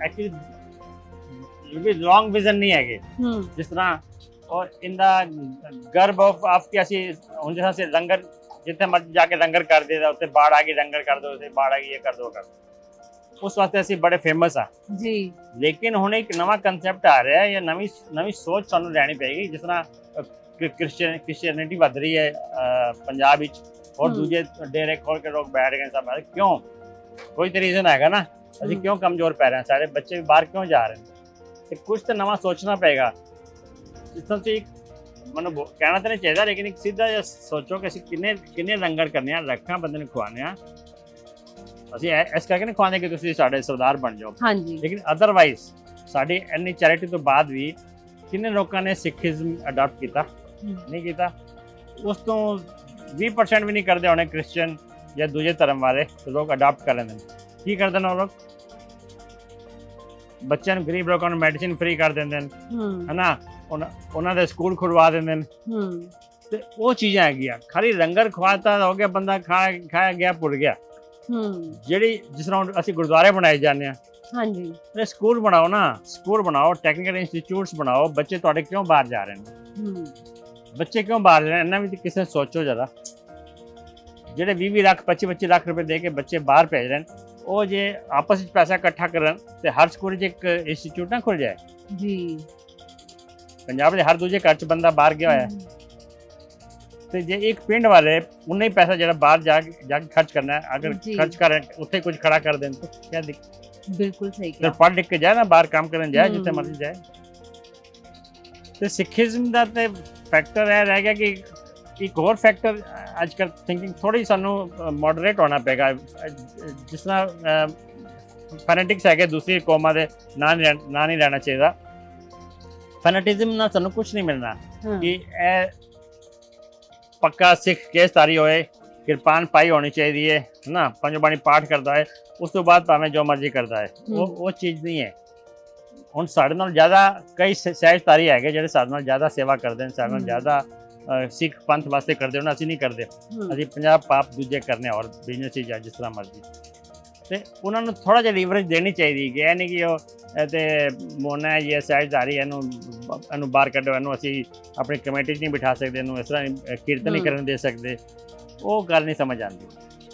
Speaker 1: ਐਕਚੁਅਲੀ ਲੌਂਗ ਵਿਜ਼ਨ ਨਹੀਂ ਹੈਗੇ, ਜਿਸ ਤਰ੍ਹਾਂ और इनका गर्भ ऑफ के ਅਸੀਂ ਹੁਣ ਜਿਵੇਂ ਅਸੀਂ ਲੰਗਰ ਜਿੱਥੇ ਮਰਜ਼ੀ ਜਾ ਕੇ ਲੰਗਰ ਕਰ ਦੇਦਾ, ਉੱਥੇ ਬਾੜ ਆ ਗਈ ਲੰਗਰ ਕਰ ਦੋ, ਉੱਥੇ ਬਾੜ ਆ ਗਈ ਇਹ ਕਰ ਦੋ, ਕਰ ਉਸ ਵਾਸਤੇ ਅਸੀਂ ਬੜੇ ਫੇਮਸ ਆ ਜੀ। ਲੇਕਿਨ ਹੁਣ ਇੱਕ ਨਵਾਂ ਕਨਸੈਪਟ ਆ ਰਿਹਾ ਹੈ, ਜਾਂ ਨਵੀਂ ਨਵੀਂ ਸੋਚ ਸਾਨੂੰ ਲੈਣੀ ਪਏਗੀ। ਜਿਸ ਤਰ੍ਹਾਂ ਕ੍ਰਿਸਚੀਅਨ ਕ੍ਰਿਸਚੀਅਨਿਟੀ ਵੱਧ ਰਹੀ ਹੈ ਪੰਜਾਬ ਵਿੱਚ, ਔਰ ਦੂਜੇ ਡੇਰੇ ਖੋਲ ਕੇ ਲੋਕ ਬੈਠ ਗਏ ਸਭ, ਕਿਉਂ? ਕੋਈ ਤਾਂ ਰੀਜ਼ਨ ਹੈਗਾ ਨਾ। ਅਸੀਂ ਕਿਉਂ ਕਮਜ਼ੋਰ ਪੈ ਰਹੇ ਹਾਂ, ਸਾਡੇ ਬੱਚੇ ਵੀ ਬਾਹਰ ਕਿਉਂ ਜਾ ਰਹੇ ਨੇ। ਤੇ ਕੁਝ ਤਾਂ ਨਵਾਂ ਸੋਚਣਾ ਪਏਗਾ। ਜਿਸ ਤਰ੍ਹਾਂ ਤੁਸੀਂ ਮੈਨੂੰ ਕਹਿਣਾ ਤਾਂ ਨਹੀਂ ਚਾਹੀਦਾ, ਲੇਕਿਨ ਇੱਕ ਸਿੱਧਾ ਜਿਹਾ ਸੋਚੋ ਕਿ ਅਸੀਂ ਕਿੰਨੇ ਕਿੰਨੇ ਲੰਗਰ ਕਰਨੇ ਆ, ਲੱਖਾਂ ਬੰਦੇ ਨੂੰ ਖਵਾਉਂਦੇ ਆ। ਅਸੀਂ ਇਸ ਕਰਕੇ ਨਹੀਂ ਖਵਾਉਂਦੇ ਕਿ ਤੁਸੀਂ ਸਾਡੇ ਸਰਦਾਰ ਬਣ ਜਾਓ, ਹਾਂਜੀ, ਲੇਕਿਨ ਅਦਰਵਾਈਜ਼ ਸਾਡੀ ਇੰਨੀ ਚੈਰਿਟੀ ਤੋਂ ਬਾਅਦ ਵੀ ਕਿੰਨੇ ਲੋਕਾਂ ਨੇ ਸਿੱਖੀਜ਼ਮ ਅਡਾਪਟ ਕੀਤਾ, ਨਹੀਂ ਕੀਤਾ। ਉਸ ਤੋਂ ਵੀਹ ਪਰਸੈਂਟ ਵੀ ਨਹੀਂ ਕਰਦੇ ਹੋਣੇ ਕ੍ਰਿਸਚਨ ਜਾਂ ਦੂਜੇ ਧਰਮ ਵਾਲੇ ਲੋਕ ਅਡਾਪਟ ਕਰ ਲੈਂਦੇ ਨੇ। ਕੀ ਕਰਦੇ ਨੇ ਉਹ ਲੋਕ? ਬੱਚਿਆਂ ਨੂੰ, ਗਰੀਬ ਲੋਕਾਂ ਨੂੰ ਮੈਡੀਸਿਨ ਫ੍ਰੀ ਕਰ ਦਿੰਦੇ ਨੇ, ਹੈ ਨਾ, ਉਹਨਾਂ ਦੇ ਸਕੂਲ ਖੁਲਵਾ ਦਿੰਦੇ ਨੇ। ਤੇ ਉਹ ਚੀਜ਼ਾਂ ਹੈਗੀਆਂ। ਖਾਲੀ ਲੰਗਰ ਖਵਾਤਾ ਹੋ ਗਿਆ, ਬੰਦਾ ਖਾ ਖਾਇਆ ਗਿਆ ਭੁੱਲ ਗਿਆ। ਜਿਹੜੀ ਜਿਸ ਤਰ੍ਹਾਂ ਅਸੀਂ ਗੁਰਦੁਆਰੇ ਬਣਾਏ ਜਾਂਦੇ ਆ, ਹਾਂਜੀ, ਸਕੂਲ ਬਣਾਓ ਨਾ, ਸਕੂਲ ਬਣਾਓ, ਟੈਕਨੀਕਲ ਇੰਸਟੀਚਿਊਟਸ ਬਣਾਓ। ਬੱਚੇ ਤੁਹਾਡੇ ਕਿਉਂ ਬਾਹਰ ਜਾ ਰਹੇ ਨੇ? ਬੱਚੇ ਕਿਉਂ ਬਾਹਰ ਜਾ ਰਹੇ ਨੇ? ਇਹਨਾਂ ਵੀ ਕਿਸੇ ਨੇ ਸੋਚੋ ਜ਼ਰਾ। ਜਿਹੜੇ ਵੀਹ ਵੀਹ ਲੱਖ ਪੱਚੀ ਪੱਚੀ ਲੱਖ ਰੁਪਏ ਦੇ ਕੇ ਬੱਚੇ ਬਾਹਰ ਭੇਜ ਰਹੇ ਨੇ, ਉਹ ਜੇ ਆਪਸ ਵਿੱਚ ਪੈਸਾ ਇਕੱਠਾ ਕਰਨ ਤੇ ਹਰ ਸਕੂਲ 'ਚ ਇੱਕ ਇੰਸਟੀਚਿਊਟ ਨਾ ਖੁੱਲ ਜਾਏ। ਜੀ, ਪੰਜਾਬ ਦੇ ਹਰ ਦੂਜੇ ਘਰ 'ਚ ਬੰਦਾ ਬਾਹਰ ਗਿਆ ਹੋਇਆ, ਤੇ ਜੇ ਇੱਕ ਪਿੰਡ ਵਾਲੇ ਉਨਾ ਹੀ ਪੈਸਾ ਜਿਹੜਾ ਬਾਹਰ ਜਾ ਜਾ ਕੇ ਖਰਚ ਕਰਨਾ ਹੈ, ਅਗਰ ਖਰਚ ਕरें ਉੱਥੇ ਕੁਝ ਖੜਾ ਕਰ ਦੇਣ ਤਾਂ क्या दिक्कत? बिल्कुल सही किया। पढ़ लिख के जाए ना, बाहर काम करने जाए, जितने मर्जी जाए। तो सिखिज्म ਦਾ ਤੇ ਫੈਕਟਰ ਇਹ ਰਹਿ ਗਿਆ ਕਿ ਇੱਕ ਹੋਰ ਫੈਕਟਰ ਅੱਜ ਕੱਲ੍ਹ ਥਿੰਕਿੰਗ ਥੋੜੀ ਸਾਨੂੰ ਮੋਡਰੇਟ ਹੋਣਾ ਪਏਗਾ। ਜਿਸ ਤਰ੍ਹਾਂ ਫੈਨੇਟਿਕਸ ਹੈਗੇ ਦੂਸਰੀ ਕੌਮਾਂ ਦੇ ਨਾਂ ਨਾਂ ਨਹੀਂ ਲੈਣਾ ਚਾਹੀਦਾ। ਫੈਨੇਟਿਜ਼ਮ ਨਾਲ ਸਾਨੂੰ ਕੁਝ ਨਹੀਂ ਮਿਲਣਾ ਕਿ ਇਹ ਪੱਕਾ ਸਿੱਖ ਕੇਸਧਾਰੀ ਹੋਏ, ਕਿਰਪਾਨ ਪਾਈ ਹੋਣੀ ਚਾਹੀਦੀ ਹੈ ਨਾ, ਪੰਜ ਬਾਣੀ ਪਾਠ ਕਰਦਾ ਹੈ, ਉਸ ਤੋਂ ਬਾਅਦ ਭਾਵੇਂ ਜੋ ਮਰਜ਼ੀ ਕਰਦਾ ਹੈ। ਉਹ ਉਹ ਚੀਜ਼ ਨਹੀਂ ਹੈ। ਹੁਣ ਸਾਡੇ ਨਾਲ ਜ਼ਿਆਦਾ ਕਈ ਸਹਿਜਧਾਰੀ ਹੈਗੇ ਜਿਹੜੇ ਸਾਡੇ ਨਾਲ ਜ਼ਿਆਦਾ ਸੇਵਾ ਕਰਦੇ ਨੇ, ਸਾਡੇ ਨਾਲ ਜ਼ਿਆਦਾ ਸਿੱਖ ਪੰਥ ਵਾਸਤੇ ਕਰਦੇ ਉਹਨਾਂ, ਅਸੀਂ ਨਹੀਂ ਕਰਦੇ। ਅਸੀਂ ਪੰਜਾਬ ਪਾਪ ਦੂਜੇ ਕਰਨੇ ਔਰ ਬਿਜ਼ਨਸ ਹੀ ਜਾਂ ਜਿਸ ਤਰ੍ਹਾਂ ਮਰਜ਼ੀ। ਤੇ ਉਹਨਾਂ ਨੂੰ ਥੋੜ੍ਹਾ ਜਿਹਾ ਲੀਵਰੇਜ ਦੇਣੀ ਚਾਹੀਦੀ ਕਿ ਇਹ ਨਹੀਂ ਕਿ ਉਹ ਤੇ ਮੋਨਾ ਹੈ ਇਹ ਸਹਿਜਧਾਰੀ, ਇਹਨੂੰ ਇਹਨੂੰ ਬਾਹਰ ਕੱਢੋ, ਇਹਨੂੰ ਅਸੀਂ ਆਪਣੀ ਕਮੇਟੀ 'ਚ ਨਹੀਂ ਬਿਠਾ ਸਕਦੇ, ਇਹਨੂੰ ਇਸ ਤਰ੍ਹਾਂ ਕੀਰਤਨ ਨਹੀਂ ਕਰਨ ਦੇ ਸਕਦੇ। ਉਹ ਗੱਲ ਨਹੀਂ ਸਮਝ ਆਉਂਦੀ।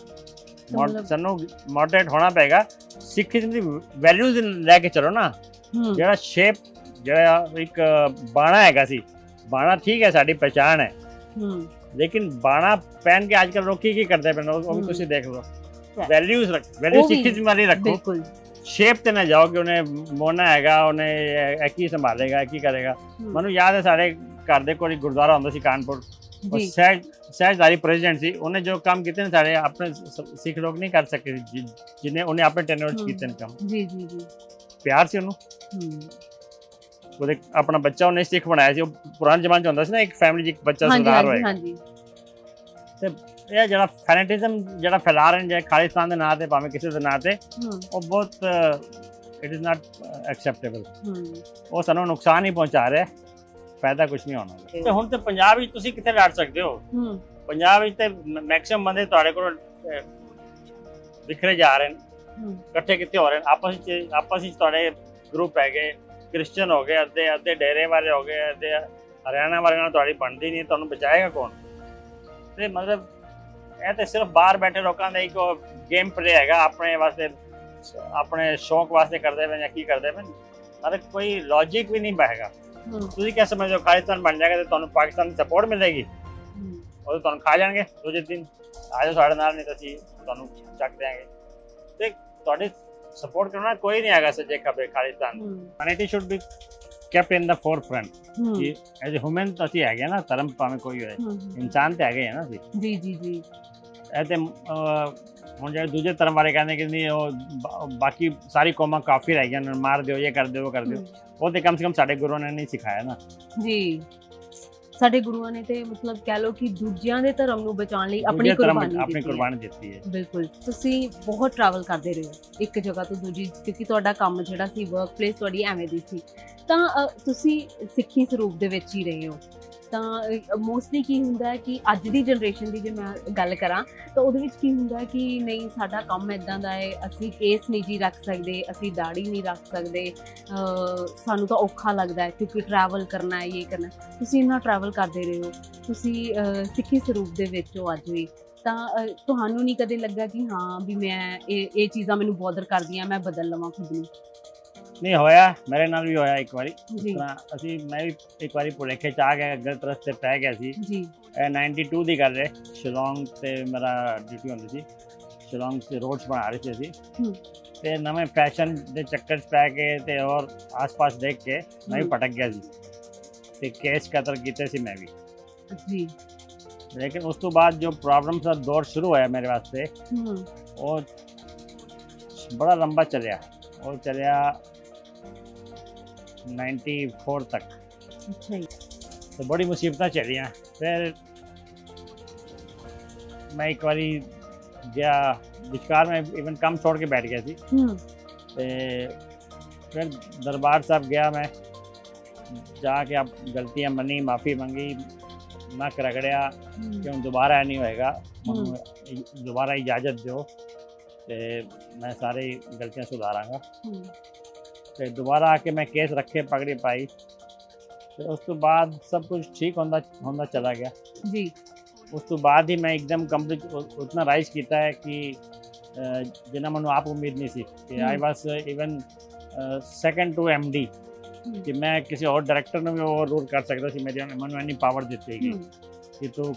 Speaker 1: ਸਾਨੂੰ ਮੋਡਰੇਟ ਹੋਣਾ ਪਏਗਾ। ਸਿੱਖੀਜ਼ਮ ਦੀ ਵੈਲਿਊਜ਼ ਲੈ ਕੇ ਚਲੋ ਨਾ। ਜਿਹੜਾ ਸ਼ੇਪ ਜਿਹੜਾ ਇੱਕ ਬਾਣਾ ਹੈਗਾ ਸੀ, ਬਾਣਾ ਠੀਕ ਹੈ ਸਾਡੀ ਪਹਿਚਾਣ ਹੈ, ਲੇਕਿਨ ਬਾਣਾ ਪਹਿਨ ਕੇ ਅੱਜ ਕੱਲ੍ਹ ਲੋਕੀ ਕੀ ਕਰਦੇ ਪਏ, ਉਹ ਵੀ ਤੁਸੀਂ ਦੇਖ ਲਓ। ਵੈਲਿਊਜ਼ ਰੱਖ, ਵੈਲਿਊ ਸਿੱਖੀਜ਼ਮ ਵਾਲੀ ਰੱਖੋ। ਸ਼ੇਪ ਤੇ ਨਾ ਜਾਓ ਕਿ ਉਹਨੇ ਮੋਨਾ ਹੈਗਾ, ਉਹਨੇ ਇਹ ਕੀ ਸੰਭਾਲੇਗਾ, ਕੀ ਕਰੇਗਾ। ਮੈਨੂੰ ਯਾਦ ਹੈ ਸਾਡੇ ਘਰ ਦੇ ਕੋਲ ਗੁਰਦੁਆਰਾ ਹੁੰਦਾ ਸੀ ਕਾਨਪੁਰ, ਸਹਿਜ ਸਹਿਜਧਾਰੀ ਪ੍ਰੈਜ਼ੀਡੈਂਟ ਸੀ। ਉਹਨੇ ਜੋ ਕੰਮ ਕੀਤੇ ਨੇ ਸਾਡੇ ਆਪਣੇ ਸਿੱਖ ਲੋਕ ਨਹੀਂ ਕਰ ਸਕੇ, ਜਿਹਨੇ ਉਹਨੇ ਆਪਣੇ ਟੈਨਰ 'ਚ ਕੀਤੇ ਨੇ ਕੰਮ। ਜੀ ਜੀ ਜੀ, ਪਿਆਰ ਸੀ ਉਹਨੂੰ। ਉਹਦੇ ਆਪਣਾ ਬੱਚਾ ਉਹਨੇ ਸਿੱਖ ਬਣਾਇਆ ਸੀ। ਉਹ ਪੁਰਾਣੇ ਜ਼ਮਾਨੇ 'ਚ ਹੁੰਦਾ ਸੀ ਨਾ, ਇੱਕ ਫੈਮਿਲੀ 'ਚ ਇੱਕ ਬੱਚਾ ਸਰਦਾਰ ਹੋਏਗਾ। ਤੇ ਇਹ ਜਿਹੜਾ ਫੈਨੇਟਿਜ਼ਮ ਜਿਹੜਾ ਫੈਲਾ ਰਹੇ ਨੇ, ਜੇ ਖਾਲਿਸਤਾਨ ਦੇ ਨਾਂ ਤੇ ਭਾਵੇਂ ਕਿਸੇ ਦੇ ਨਾਂ ਤੇ, ਉਹ ਬਹੁਤ ਇਟ ਇਜ਼ ਨਾਟ ਐਕਸੈਪਟੇਬਲ। ਉਹ ਸਾਨੂੰ ਨੁਕਸਾਨ ਹੀ ਪਹੁੰਚਾ ਰਿਹਾ, ਫਾਇਦਾ ਕੁਝ ਨਹੀਂ ਹੋਣਾ। ਤੇ ਹੁਣ ਤੇ ਪੰਜਾਬ ਵਿੱਚ ਤੁਸੀਂ ਕਿੱਥੇ ਲੜ ਸਕਦੇ ਹੋ? ਪੰਜਾਬ ਵਿੱਚ ਤੇ ਮੈਕਸਿਮਮ ਬੰਦੇ ਤੁਹਾਡੇ ਕੋਲ ਵਿਖਰੇ ਜਾ ਰਹੇ ਨੇ, ਇਕੱਠੇ ਕਿੱਥੇ ਹੋ ਰਹੇ ਨੇ ਆਪਸ ਵਿੱਚ। ਆਪਸ ਵਿੱਚ ਤੁਹਾਡੇ ਗਰੁੱਪ ਹੈਗੇ, ਕ੍ਰਿਸਚਨ ਹੋ ਗਏ ਅੱਧੇ, ਅੱਧੇ ਡੇਰੇ ਵਾਲੇ ਹੋ ਗਏ, ਅੱਧੇ ਹਰਿਆਣਾ ਵਾਲੇ ਨਾਲ ਤੁਹਾਡੀ ਬਣਦੀ ਨਹੀਂ। ਤੁਹਾਨੂੰ ਬਚਾਏਗਾ ਕੌਣ? ਤੇ ਮਤਲਬ ਇਹ ਤੇ ਸਿਰਫ ਬਾਹਰ ਬੈਠੇ ਲੋਕਾਂ ਦਾ ਇੱਕ ਗੇਮ ਪਲੇ ਹੈਗਾ, ਆਪਣੇ ਵਾਸਤੇ, ਆਪਣੇ ਸ਼ੌਕ ਵਾਸਤੇ ਕਰਦੇ ਪਏ ਜਾਂ ਕੀ ਕਰਦੇ ਪਏ। ਮਤਲਬ ਕੋਈ ਲੌਜਿਕ ਵੀ ਨਹੀਂ ਬਹਿਗਾ। ਤੁਸੀਂ ਕਿਆ ਸਮਝਦੇ ਹੋ ਖਾਲਿਸਤਾਨ ਬਣ ਜਾਏਗਾ ਤੇ ਤੁਹਾਨੂੰ ਪਾਕਿਸਤਾਨ ਦੀ ਸਪੋਰਟ ਮਿਲੇਗੀ? ਉਹ ਤੁਹਾਨੂੰ ਖਾ ਜਾਣਗੇ ਦੂਜੇ ਦਿਨ, ਆ ਜਾਓ ਸਾਡੇ ਨਾਲ, ਨਹੀਂ ਤਾਂ ਅਸੀਂ ਤੁਹਾਨੂੰ ਚੱਕ ਦਿਆਂਗੇ। ਤੇ ਤੁਹਾਡੀ ਸਪੋਰਟ ਕਰਨਾ ਕੋਈ ਨਹੀਂ ਹੈਗਾ ਸੱਜੇ ਖੱਬੇ Khalistan. humanity should be kept in the forefront ਕਿ ਐਜ਼ ਅ ਹਿਊਮਨ ਅਸੀਂ ਹੈਗੇ ਨਾ, ਧਰਮ ਭਾਵੇਂ ਕੋਈ ਹੋਏ, ਇਨਸਾਨ ਤੇ ਹੈਗੇ ਆ ਨਾ ਅਸੀਂ। ਜੀ ਜੀ ਜੀ। ਇਹ ਤੇ ਹੁਣ ਜਿਹੜੇ ਦੂਜੇ ਧਰਮ ਵਾਲੇ ਕਹਿੰਦੇ ਕਿ ਨਹੀਂ ਉਹ ਬਾਕੀ ਸਾਰੀ ਕੌਮਾਂ ਕਾਫੀ ਰਹਿ ਗਈਆਂ, ਮਾਰ ਦਿਓ, ਇਹ ਕਰ ਦਿਓ, ਉਹ ਕਰ ਦਿਓ। ਉਹ ਤੇ ਕਮ ਸੇ ਕਮ ਸਾਡੇ ਗੁਰੂਆਂ ਨੇ ਨਹੀਂ ਸਿਖਾਇਆ ਨਾ। ਜੀ, ਸਾਡੇ ਗੁਰੂਆਂ ਨੇ ਤੇ ਮਤਲਬ ਕਹਿ ਲਓ ਕਿ ਦੂਜਿਆਂ ਦੇ ਧਰਮ ਨੂੰ ਬਚਾਉਣ ਲਈ ਆਪਣੀ ਕੁਰਬਾਨੀ ਆਪਣੀ ਕੁਰਬਾਨੀ ਦਿੱਤੀ ਹੈ। ਬਿਲਕੁਲ। ਤੁਸੀਂ ਬਹੁਤ ਟਰੈਵਲ ਕਰਦੇ ਰਹੇ ਹੋ ਇੱਕ ਜਗ੍ਹਾ ਤੋਂ ਦੂਜੀ, ਕਿਉਂਕਿ ਤੁਹਾਡਾ ਕੰਮ ਜਿਹੜਾ ਸੀ, ਵਰਕ ਪਲੇਸ ਤੁਹਾਡੀ ਐਵੇਂ ਦੀ ਸੀ, ਤਾਂ ਤੁਸੀਂ ਸਿੱਖੀ ਸਰੂਪ ਦੇ ਵਿੱਚ ਹੀ ਰਹੇ ਹੋ। ਤਾਂ ਮੋਸਟਲੀ ਕੀ ਹੁੰਦਾ ਹੈ ਕਿ ਅੱਜ ਦੀ ਜਨਰੇਸ਼ਨ ਦੀ ਜੇ ਮੈਂ ਗੱਲ ਕਰਾਂ ਤਾਂ ਉਹਦੇ ਵਿੱਚ ਕੀ ਹੁੰਦਾ ਕਿ ਨਹੀਂ ਸਾਡਾ ਕੰਮ ਇੱਦਾਂ ਦਾ ਹੈ, ਅਸੀਂ ਕੇਸ ਨਹੀਂ ਜੀ ਰੱਖ ਸਕਦੇ, ਅਸੀਂ ਦਾੜੀ ਨਹੀਂ ਰੱਖ ਸਕਦੇ, ਸਾਨੂੰ ਤਾਂ ਔਖਾ ਲੱਗਦਾ ਹੈ ਕਿਉਂਕਿ ਟਰੈਵਲ ਕਰਨਾ ਹੈ, ਇਹ ਕਰਨਾ। ਤੁਸੀਂ ਇੰਨਾ ਟਰੈਵਲ ਕਰਦੇ ਰਹੇ ਹੋ, ਤੁਸੀਂ ਸਿੱਖੀ ਸਰੂਪ ਦੇ ਵਿੱਚ ਹੋ ਅੱਜ ਵੀ, ਤਾਂ ਤੁਹਾਨੂੰ ਨਹੀਂ ਕਦੇ ਲੱਗਾ ਕਿ ਹਾਂ ਵੀ ਮੈਂ ਇਹ ਇਹ ਚੀਜ਼ਾਂ ਮੈਨੂੰ ਬੋਦਰ ਕਰਦੀਆਂ, ਮੈਂ ਬਦਲ ਲਵਾਂ ਖੁਦ ਨੂੰ? ਨਹੀਂ ਹੋਇਆ, ਮੇਰੇ ਨਾਲ ਵੀ ਹੋਇਆ ਇੱਕ ਵਾਰੀ। ਜਿਸ ਤਰ੍ਹਾਂ ਅਸੀਂ ਮੈਂ ਵੀ ਇੱਕ ਵਾਰੀ ਭੁਲੇਖੇ 'ਚ ਆ ਗਿਆ, ਗਲਤ ਰਸਤੇ ਪੈ ਗਿਆ ਸੀ। ਇਹ ਨਾਈਨਟੀ ਟੂ ਦੀ ਗੱਲ ਹੈ। ਸ਼ਿਲੋਂਗ 'ਤੇ ਮੇਰਾ ਡਿਊਟੀ ਹੁੰਦੀ ਸੀ, ਸ਼ਿਲੋਂਗ 'ਤੇ ਰੋਡਸ ਬਣਾ ਰਹੇ ਸੀ ਅਸੀਂ। ਤੇ ਨਵੇਂ ਫੈਸ਼ਨ ਦੇ ਚੱਕਰ 'ਚ ਪੈ ਕੇ ਤੇ ਔਰ ਆਸ-ਪਾਸ ਦੇਖ ਕੇ ਮੈਂ ਵੀ ਭਟਕ ਗਿਆ ਸੀ ਤੇ ਕੇਸ ਕਤਲ ਕੀਤੇ ਸੀ ਮੈਂ ਵੀ
Speaker 2: ਜੀ।
Speaker 1: ਲੇਕਿਨ ਉਸ ਤੋਂ ਬਾਅਦ ਜੋ ਪ੍ਰੋਬਲਮਸ ਦਾ ਦੌਰ ਸ਼ੁਰੂ ਹੋਇਆ ਮੇਰੇ ਵਾਸਤੇ ਉਹ ਬੜਾ ਲੰਬਾ ਚੱਲਿਆ, ਉਹ ਚੱਲਿਆ चौरानवे तक।
Speaker 2: अच्छा जी।
Speaker 1: तो बड़ी मुसीबत चलियाँ। फिर मैं एक बारी गया विचकार में इवन काम छोड़ के बैठ गया थी ते फिर दरबार साहब गया मैं, जाके अब गलतियाँ मनी, माफ़ी मंगी, नक रगड़िया कि हम दोबारा नहीं होएगा, दोबारा इजाज़त दो ते मैं सारी गलतियाँ सुधारांगा। तो दोबारा आके मैं केस रखे, पगड़ी पाई, तो उस तो बाद सब कुछ ठीक होंदा होंदा चला गया
Speaker 2: जी।
Speaker 1: उस तो बाद ही मैं एकदम कंप्लीट उतना राइज किया है कि जिन्ना मैं आप उम्मीद नहीं सी कि I was even second to MD कि मैं किसी और डायरेक्टर ने भी ओवर रूल कर सकता सी। मेरी मन में पावर दी गई कि तू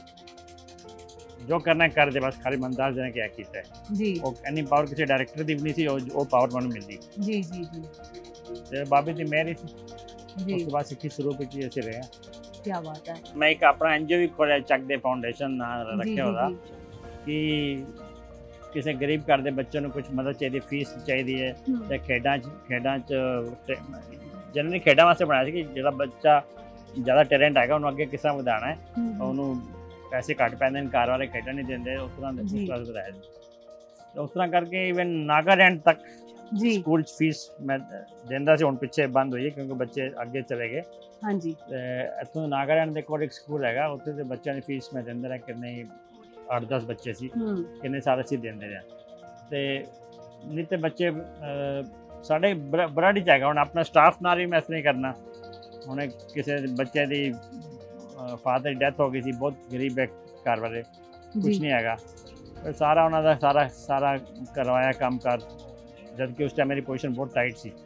Speaker 1: जो करना कर दे, बस खाली मंदाज देने क्या किया है
Speaker 2: जी।
Speaker 1: वो एनी पावर किसी डायरेक्टर दी नहीं सी, वो पावर मैंने मिलती
Speaker 2: जी जी जी।
Speaker 1: ते बाबी दी मेरी सी
Speaker 2: जी।
Speaker 1: उसके बाद सिक्की शुरू की ऐसे रहे।
Speaker 2: क्या बात है।
Speaker 1: मैं एक अपना एनजीओ भी खोलिया, चक दे फाउंडेशन रखे होगा कि किसी गरीब घर के बच्चों को कुछ मदद चाहिए, फीस चाहिए ते खेडां खेडां च जनरली खेडां वास्ते बनाया कि जो बच्चा ज़्यादा टैलेंट आएगा उन्होंने अगे किस तरह बढ़ाना है, उन्होंने पैसे घट पैंदे ने, घर वाले खेडन नहीं देंगे, उस तरह उस तरह उस तरह करके इवन नागालैंड तक
Speaker 2: जी
Speaker 1: स्कूल फीस मैं देंदा सी, हुण पिछे बंद हुई है क्योंकि बच्चे अगे चले गए।
Speaker 2: हाँ जी।
Speaker 1: इत्थों नागालैंड दे कोल एक स्कूल हैगा, उत्थे दे बच्चों की फीस मैं देंदा रहा, किन्ने आठ दस बच्चे सी, किन्ने सारे सी देंदे रहे ते नहीं ते बच्चे साढ़े बराड़ी च हैगा। हुण अपना स्टाफ नाल भी मैं इस तरह करना, हुण किसी बच्चे दी फादर की डेथ हो गई थी, बहुत गरीब है घर वाले, कुछ नहीं हैगा, सारा उन्होंने सारा सारा करवाया काम कर, जबकि उस टाइम मेरी पोजीशन बहुत टाइट सी।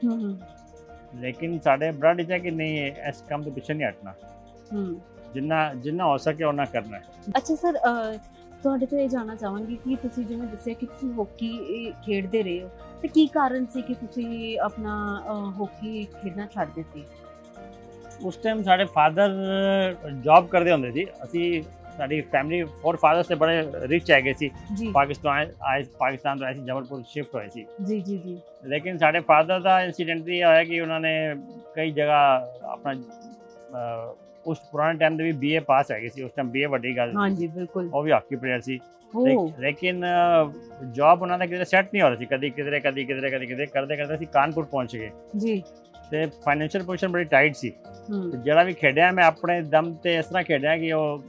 Speaker 1: लेकिन साढ़े ब्रांड है कि नहीं इस काम तो पीछे नहीं हटना, जिन्ना जिन्ना हो सके उन्ना करना है।
Speaker 2: अच्छा सर, ਤੁਹਾਡੇ ਤੋਂ ਇਹ ਜਾਣਨਾ ਚਾਹਾਂਗੀ ਕਿ ਤੁਸੀਂ ਜਿਵੇਂ ਦੱਸਿਆ ਕਿ ਤੁਸੀਂ ਹਾਕੀ ਖੇਡਦੇ ਰਹੇ ਹੋ ਤੇ ਕੀ ਕਾਰਨ ਸੀ ਕਿ ਤੁਸੀਂ ਆਪਣਾ ਹਾਕੀ ਖੇਡਣਾ ਛੱਡ ਦਿੱਤੀ?
Speaker 1: उस टाइम साढ़े फादर जॉब करते होंगे सी, असी साड़ी फैमिली फोर फादर से बड़े रिच है गए सी, पाकिस्तान आए पाकिस्तान तो ऐसी जबलपुर शिफ्ट हुए सी
Speaker 2: जी जी जी।
Speaker 1: लेकिन साढ़े फादर का इंसीडेंट ये होया कि उन्होंने कई जगह अपना उस पुराने टाइम भी बी ए पास है गई सी, उस टाइम बी ए वड्डी गल,
Speaker 2: हाँ जी बिल्कुल,
Speaker 1: वो भी हॉकी प्लेयर सी। लेकिन जॉब उन्होंने किधरे सैट नहीं हो रही थी, कभी किधरे कभी किधरे कभी किधरे करते करते असी कानपुर पहुँच गए जी। ਤੇ ਫਾਈਨੈਂਸ਼ੀਅਲ ਪੋਜੀਸ਼ਨ ਬੜੀ ਟਾਈਟ ਸੀ, ਤੇ ਜਿਹੜਾ ਵੀ ਖੇਡਿਆ ਮੈਂ ਆਪਣੇ ਦਮ ਤੇ ਇਸ ਤਰ੍ਹਾਂ ਖੇਡਿਆ ਕਿ ਉਹ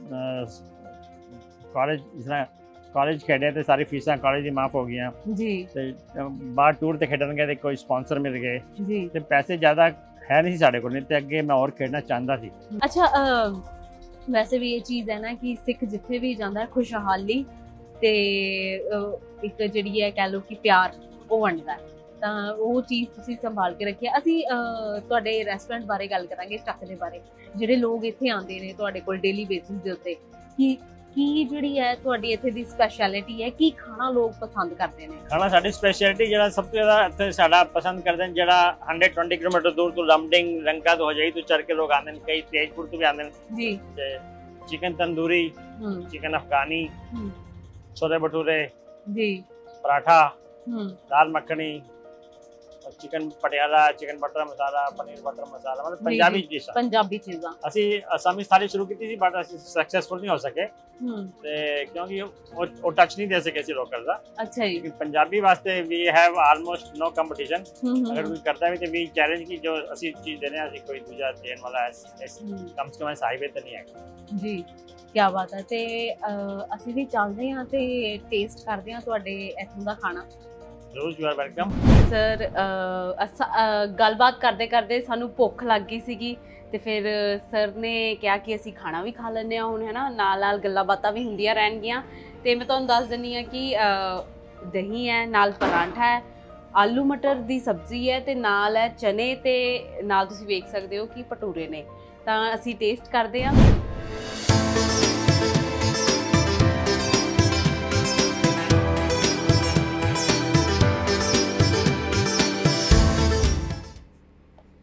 Speaker 1: ਕਾਲਜ ਇਸ ਤਰ੍ਹਾਂ ਕਾਲਜ ਖੇਡਿਆ ਤੇ ਸਾਰੀ ਫੀਸਾਂ ਕਾਲਜ ਦੀ ਮਾਫ ਹੋ ਗਈਆਂ ਜੀ, ਤੇ ਬਾਹਰ ਟੂਰ ਤੇ ਖੇਡਣ ਗਏ ਤੇ ਕੋਈ ਸਪਾਂਸਰ ਮਿਲ ਗਏ ਜੀ, ਤੇ ਪੈਸੇ ਜ਼ਿਆਦਾ ਹੈ ਨਹੀਂ ਸੀ ਸਾਡੇ ਕੋਲ, ਨਹੀਂ ਤੇ ਅੱਗੇ ਮੈਂ ਹੋਰ ਖੇਡਣਾ ਚਾਹੁੰਦਾ ਸੀ।
Speaker 2: ਅੱਛਾ, ਵੈਸੇ ਵੀ ਇਹ ਚੀਜ਼ ਹੈ ਨਾ ਕਿ ਸਿੱਖ ਜਿੱਥੇ ਵੀ ਜਾਂਦਾ ਖੁਸ਼ਹਾਲੀ ਤੇ ਇੱਕ ਜਿਹੜੀ ਹੈ ਕਹਿ ਲਓ ਕਿ ਪਿਆਰ ਉਹ ਵੰਡਦਾ ਹੈ, ਤਾਂ ਉਹ ਚੀਜ਼ ਤੁਸੀਂ ਸੰਭਾਲ ਕੇ ਰੱਖਿਆ। ਅਸੀਂ ਤੁਹਾਡੇ ਰੈਸਟੋਰੈਂਟ ਬਾਰੇ ਗੱਲ ਕਰਾਂਗੇ, ਸਟੱਕ ਦੇ ਬਾਰੇ, ਜਿਹੜੇ ਲੋਕ ਇੱਥੇ ਆਉਂਦੇ ਨੇ ਤੁਹਾਡੇ ਕੋਲ ਡੇਲੀ ਬੇਸਿਸ ਦੇ ਉੱਤੇ, ਕੀ ਕੀ ਜਿਹੜੀ ਹੈ ਤੁਹਾਡੀ ਇੱਥੇ ਦੀ ਸਪੈਸ਼ਲਿਟੀ ਹੈ, ਕੀ ਖਾਣਾ ਲੋਕ ਪਸੰਦ ਕਰਦੇ ਨੇ?
Speaker 1: ਖਾਣਾ ਸਾਡੀ ਸਪੈਸ਼ਲਿਟੀ ਜਿਹੜਾ ਸਭ ਤੋਂ ਜ਼ਿਆਦਾ ਇੱਥੇ ਸਾਡਾ ਪਸੰਦ ਕਰਦੇ ਨੇ, ਜਿਹੜਾ ਇੱਕ ਸੌ ਵੀਹ ਕਿਲੋਮੀਟਰ ਦੂਰ ਤੋਂ ਲੰਬਡਿੰਗ ਲੰਕਾ ਤੋਂ ਹੋ ਜਾਈ ਤੋਂ ਚੜ ਕੇ ਲੋਕ ਆਉਂਦੇ ਨੇ, ਕਈ ਤੇਜਪੁਰ ਤੋਂ ਵੀ ਆਉਂਦੇ ਨੇ ਜੀ। ਤੇ ਚਿਕਨ ਤੰਦੂਰੀ, ਚਿਕਨ ਅਫਗਾਨੀ, छोले भटूरे जी, paratha, dal makhani, chicken Patiala, chicken butter masala, paneer butter masala, मतलब पंजाबी डिश,
Speaker 2: पंजाबी चीज़ां।
Speaker 1: ਅਸੀਂ ਅਸਾਮੀ ਥਾਲੀ ਸ਼ੁਰੂ ਕੀਤੀ ਸੀ ਬਟ ਅਸੀਂ ਸਕਸੈਸਫੁਲ ਨਹੀਂ ਹੋ ਸਕੇ ਤੇ ਕਿਉਂਕਿ ਉਹ ਉਹ ਟੱਚ ਨਹੀਂ ਦੇ ਸਕੇ ਸੀ ਲੋਕਲ ਦਾ।
Speaker 2: ਅੱਛਾ ਜੀ।
Speaker 1: ਕਿ ਪੰਜਾਬੀ ਵਾਸਤੇ we have almost no competition, ਅਗਰ ਕੋਈ ਕਰਦਾ ਵੀ ਤੇ ਵੀ ਚੈਲੰਜ ਕਿ ਜੋ ਅਸੀਂ ਚੀਜ਼ ਦੇਣੇ ਅਸੀਂ ਕੋਈ ਦੂਜਾ ਦੇਣ ਵਾਲਾ ਇਸ ਕਮ ਸੇ ਕਮ ਹਾਈਵੇ ਤੇ ਨਹੀਂ ਹੈ
Speaker 2: ਜੀ। क्या बात है। तो ਅਸੀਂ ਵੀ ਚੱਲਦੇ ਹਾਂ ਤੇ ਟੇਸਟ ਕਰਦੇ ਹਾਂ ਤੁਹਾਡੇ ਇੱਥੋਂ ਦਾ ਖਾਣਾ।
Speaker 1: ਜ਼ਰੂਰ, ਯੂ ਆਰ ਵੈਲਕਮ
Speaker 2: ਸਰ। ਗੱਲਬਾਤ ਕਰਦੇ ਕਰਦੇ ਸਾਨੂੰ ਭੁੱਖ ਲੱਗ ਗਈ ਸੀਗੀ ਤੇ ਫਿਰ ਸਰ ਨੇ ਕਿਹਾ ਕਿ ਅਸੀਂ ਖਾਣਾ ਵੀ ਖਾ ਲੈਂਦੇ ਹਾਂ ਹੁਣ, ਹੈ ਨਾ, ਨਾਲ ਨਾਲ ਗੱਲਾਂ ਬਾਤਾਂ ਵੀ ਹੁੰਦੀਆਂ ਰਹਿਣਗੀਆਂ। ਤੇ ਮੈਂ ਤੁਹਾਨੂੰ ਦੱਸ ਦਿੰਦੀ ਹਾਂ ਕਿ ਦਹੀਂ ਹੈ, ਨਾਲ ਪਰਾਂਠਾ ਹੈ, ਆਲੂ ਮਟਰ ਦੀ ਸਬਜ਼ੀ ਹੈ ਤੇ ਨਾਲ ਹੈ ਚਨੇ, ਤੇ ਨਾਲ ਤੁਸੀਂ ਵੇਖ ਸਕਦੇ ਹੋ ਕਿ ਭਟੂਰੇ ਨੇ। ਤਾਂ ਅਸੀਂ ਟੇਸਟ ਕਰਦੇ ਹਾਂ।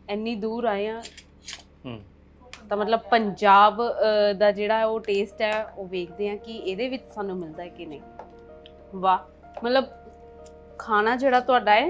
Speaker 2: ਇੰਨੀ ਦੂਰ ਆਏ ਆ ਤਾਂ ਮਤਲਬ ਪੰਜਾਬ ਦਾ ਜਿਹੜਾ ਉਹ ਟੇਸਟ ਹੈ ਉਹ ਵੇਖਦੇ ਆ ਕਿ ਇਹਦੇ ਵਿੱਚ ਸਾਨੂੰ ਮਿਲਦਾ ਹੈ ਕਿ ਨਹੀਂ। ਵਾਹ, ਮਤਲਬ ਖਾਣਾ ਜਿਹੜਾ ਤੁਹਾਡਾ ਹੈ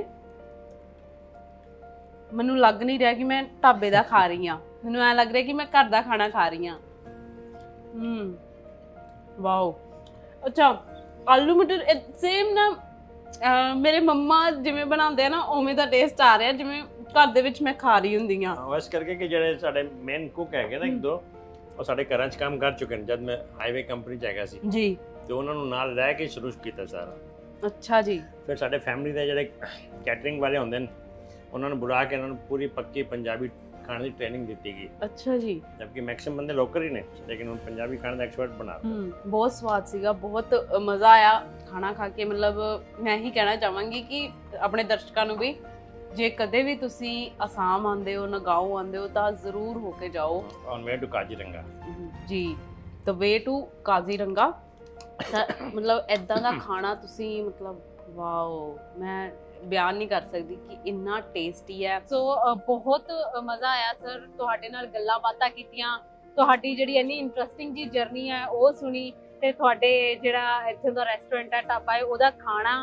Speaker 2: ਮੈਨੂੰ ਲੱਗ ਨਹੀਂ ਰਿਹਾ ਕਿ ਮੈਂ ਢਾਬੇ ਦਾ ਖਾ ਰਹੀ ਹਾਂ, ਮੈਨੂੰ ਐ ਲੱਗ ਰਿਹਾ ਕਿ ਮੈਂ ਘਰ ਦਾ ਖਾਣਾ ਖਾ ਰਹੀ ਹਾਂ। Hmm wow. ਅੱਛਾ, ਆਲੂ ਮਟਰ ਸੇਮ ਨਾ ਮੇਰੇ ਮੰਮਾ ਜਿਵੇਂ ਬਣਾਉਂਦੇ ਆ ਨਾ ਉਵੇਂ ਦਾ ਟੇਸਟ ਆ ਰਿਹਾ ਜਿਵੇਂ ਘਰ ਦੇ ਵਿੱਚ ਮੈਂ ਖਾ ਰਹੀ ਹੁੰਦੀ ਆ।
Speaker 1: ਇਸ ਕਰਕੇ ਕਿ ਜਿਹੜੇ ਸਾਡੇ ਮੇਨ ਕੁੱਕ ਹੈਗੇ ਨਾ ਇੱਕ ਦੋ ਉਹ ਸਾਡੇ ਘਰਾਂ 'ਚ ਕੰਮ ਕਰ ਚੁੱਕੇ ਨੇ। ਜਦ ਮੈਂ ਹਾਈਵੇ ਕੰਪਨੀ 'ਚ ਹੈਗਾ ਸੀ ਜੀ ਤੇ ਉਹਨਾਂ ਨੂੰ ਨਾਲ ਰਹਿ ਕੇ ਸ਼ੁਰੂ ਕੀਤਾ ਸਾਰਾ।
Speaker 2: ਅੱਛਾ ਜੀ। ਫਿਰ
Speaker 1: ਸਾਡੇ ਫੈਮਿਲੀ ਦੇ ਜਿਹੜੇ ਕੈਟਰਿੰਗ ਵਾਲੇ ਹੁੰਦੇ ਨੇ ਉਹਨਾਂ ਨੂੰ ਬੁਲਾ ਕੇ ਉਹਨਾਂ ਨੂੰ ਪੂਰੀ ਪੱਕੀ ਪੰਜਾਬੀ ਖਾਣੇ ਦੀ ਟ੍ਰੇਨਿੰਗ ਦਿੱਤੀ ਗਈ।
Speaker 2: ਅੱਛਾ ਜੀ।
Speaker 1: ਜਦਕਿ ਮੈਕਸਿਮਮ ਬੰਦੇ ਲੋਕਲ ਹੀ ਨੇ ਲੇਕਿਨ ਹੁਣ ਪੰਜਾਬੀ ਖਾਣੇ ਦਾ ਐਕਸਪਰਟ ਬਣਾ ਦਿੱਤਾ।
Speaker 2: ਬਹੁਤ ਸਵਾਦ ਸੀਗਾ, ਬਹੁਤ ਮਜ਼ਾ ਆਇਆ ਖਾਣਾ ਖਾ ਕੇ। ਮਤਲਬ ਮੈਂ ਹੀ ਕਹਿਣਾ ਚਾਹਾਂਗੀ ਕਿ ਆਪਣੇ ਦਰਸ਼ਕਾਂ ਨੂੰ ਵੀ ਜੇ ਕਦੇ ਵੀ ਤੁਸੀਂ ਅਸਾਮ ਆਉਂਦੇ ਹੋ, ਨਗਾਓ ਆਉਂਦੇ ਹੋ ਤਾਂ ਜ਼ਰੂਰ ਹੋ ਕੇ ਜਾਓ
Speaker 1: ਔਨ ਵੇ ਟੂ ਕਾਜ਼ੀਰੰਗਾ
Speaker 2: ਜੀ, ਦ ਵੇ ਟੂ ਕਾਜ਼ੀਰੰਗਾ। ਮਤਲਬ ਇਦਾਂ ਦਾ ਖਾਣਾ ਤੁਸੀਂ ਮਤਲਬ ਵਾਓ, ਮੈਂ ਬਿਆਨ ਨਹੀਂ ਕਰ ਸਕਦੀ ਕਿ ਇੰਨਾ ਟੇਸਟੀ ਹੈ। ਸੋ ਬਹੁਤ ਮਜ਼ਾ ਆਇਆ ਸਰ, ਤੁਹਾਡੇ ਨਾਲ ਗੱਲਾਂ ਬਾਤਾਂ ਕੀਤੀਆਂ, ਤੁਹਾਡੀ ਜਿਹੜੀ ਇੰਨੀ ਇੰਟਰਸਟਿੰਗ ਜੀ ਜਰਨੀ ਹੈ ਉਹ ਸੁਣੀ ਤੇ ਤੁਹਾਡੇ ਜਿਹੜਾ ਇੱਥੇ ਦਾ ਰੈਸਟੋਰੈਂਟ ਹੈ, ਢਾਬਾ ਹੈ, ਉਹਦਾ ਖਾਣਾ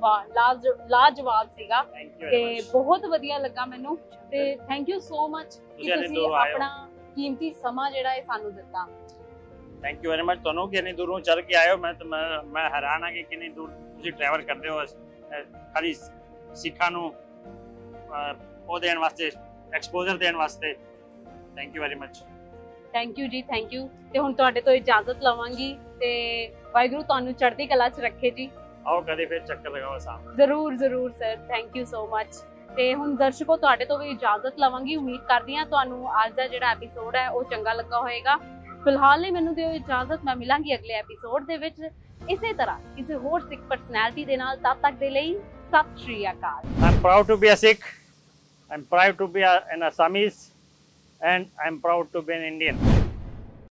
Speaker 2: ਲਾਜਵਾਬ ਸੀਗਾ ਤੇ ਬਹੁਤ ਵਧੀਆ ਲੱਗਾ ਮੈਨੂੰ। ਤੇ ਥੈਂਕ ਯੂ ਸੋ ਮਚ ਕਿ ਤੁਸੀਂ ਆਪਣਾ ਕੀਮਤੀ ਸਮਾਂ ਜਿਹੜਾ ਹੈ ਸਾਨੂੰ ਦਿੱਤਾ।
Speaker 1: ਥੈਂਕ ਯੂ ਵੈਰੀ ਮਚ ਤੁਹਾਨੂੰ ਕਿ ਇੰਨੀ ਦੂਰੋਂ ਚੱਲ ਕੇ ਆਏ ਹੋ। ਮੈਂ ਤਾਂ ਮੈਂ ਹੈਰਾਨ ਹਾਂ ਕਿ ਕਿੰਨੀ ਦੂਰ ਤੁਸੀਂ ਟਰੈਵਲ ਕਰਦੇ ਹੋ ਖਾਲੀ ਸਿੱਖਾਂ ਨੂੰ ਉਹ ਦੇਣ ਵਾਸਤੇ, ਐਕਸਪੋਜ਼ਰ ਦੇਣ ਵਾਸਤੇ। Thank you very much.
Speaker 2: Thank you ਜੀ, ਥੈਂਕ ਯੂ। ਤੇ ਹੁਣ ਤੁਹਾਡੇ ਤੋਂ ਇਜਾਜ਼ਤ ਲਵਾਂਗੀ ਤੇ ਵਾਹਿਗੁਰੂ ਤੁਹਾਨੂੰ ਚੜ੍ਹਦੀ ਕਲਾ 'ਚ ਰੱਖੇ ਜੀ।
Speaker 1: ਆਓ ਕਦੇ ਫਿਰ ਚੱਕਰ ਲਗਾਓ ਸਾਹਮਣੇ।
Speaker 2: ਜ਼ਰੂਰ ਜ਼ਰੂਰ sir, thank you so much. ਤੇ ਹੁਣ ਦਰਸ਼ਕੋ ਤੁਹਾਡੇ ਤੋਂ ਵੀ ਇਜਾਜ਼ਤ ਲਵਾਂਗੀ। ਉਮੀਦ ਕਰਦੀ ਹਾਂ ਤੁਹਾਨੂੰ ਅੱਜ ਦਾ ਜਿਹੜਾ ਐਪੀਸੋਡ ਹੈ ਉਹ ਚੰਗਾ ਲੱਗਾ ਹੋਵੇਗਾ। ਫਿਲਹਾਲ ਲਈ ਮੈਨੂੰ ਦਿਓ ਇਜਾਜ਼ਤ, ਮੈਂ ਮਿਲਾਂਗੀ ਅਗਲੇ ਐਪੀਸੋਡ ਦੇ ਵਿੱਚ ਇਸੇ ਤਰ੍ਹਾਂ ਕਿਸੇ ਹੋਰ ਸਿੱਖ ਪਰਸਨੈਲਿਟੀ ਦੇ ਨਾਲ। ਤਦ ਤੱਕ ਦੇ ਲਈ ਸਤਿ ਸ਼੍ਰੀ ਅਕਾਲ।
Speaker 1: I'm proud to be a Sikh. I'm proud to be a, an Assamese and I'm proud to be an Indian.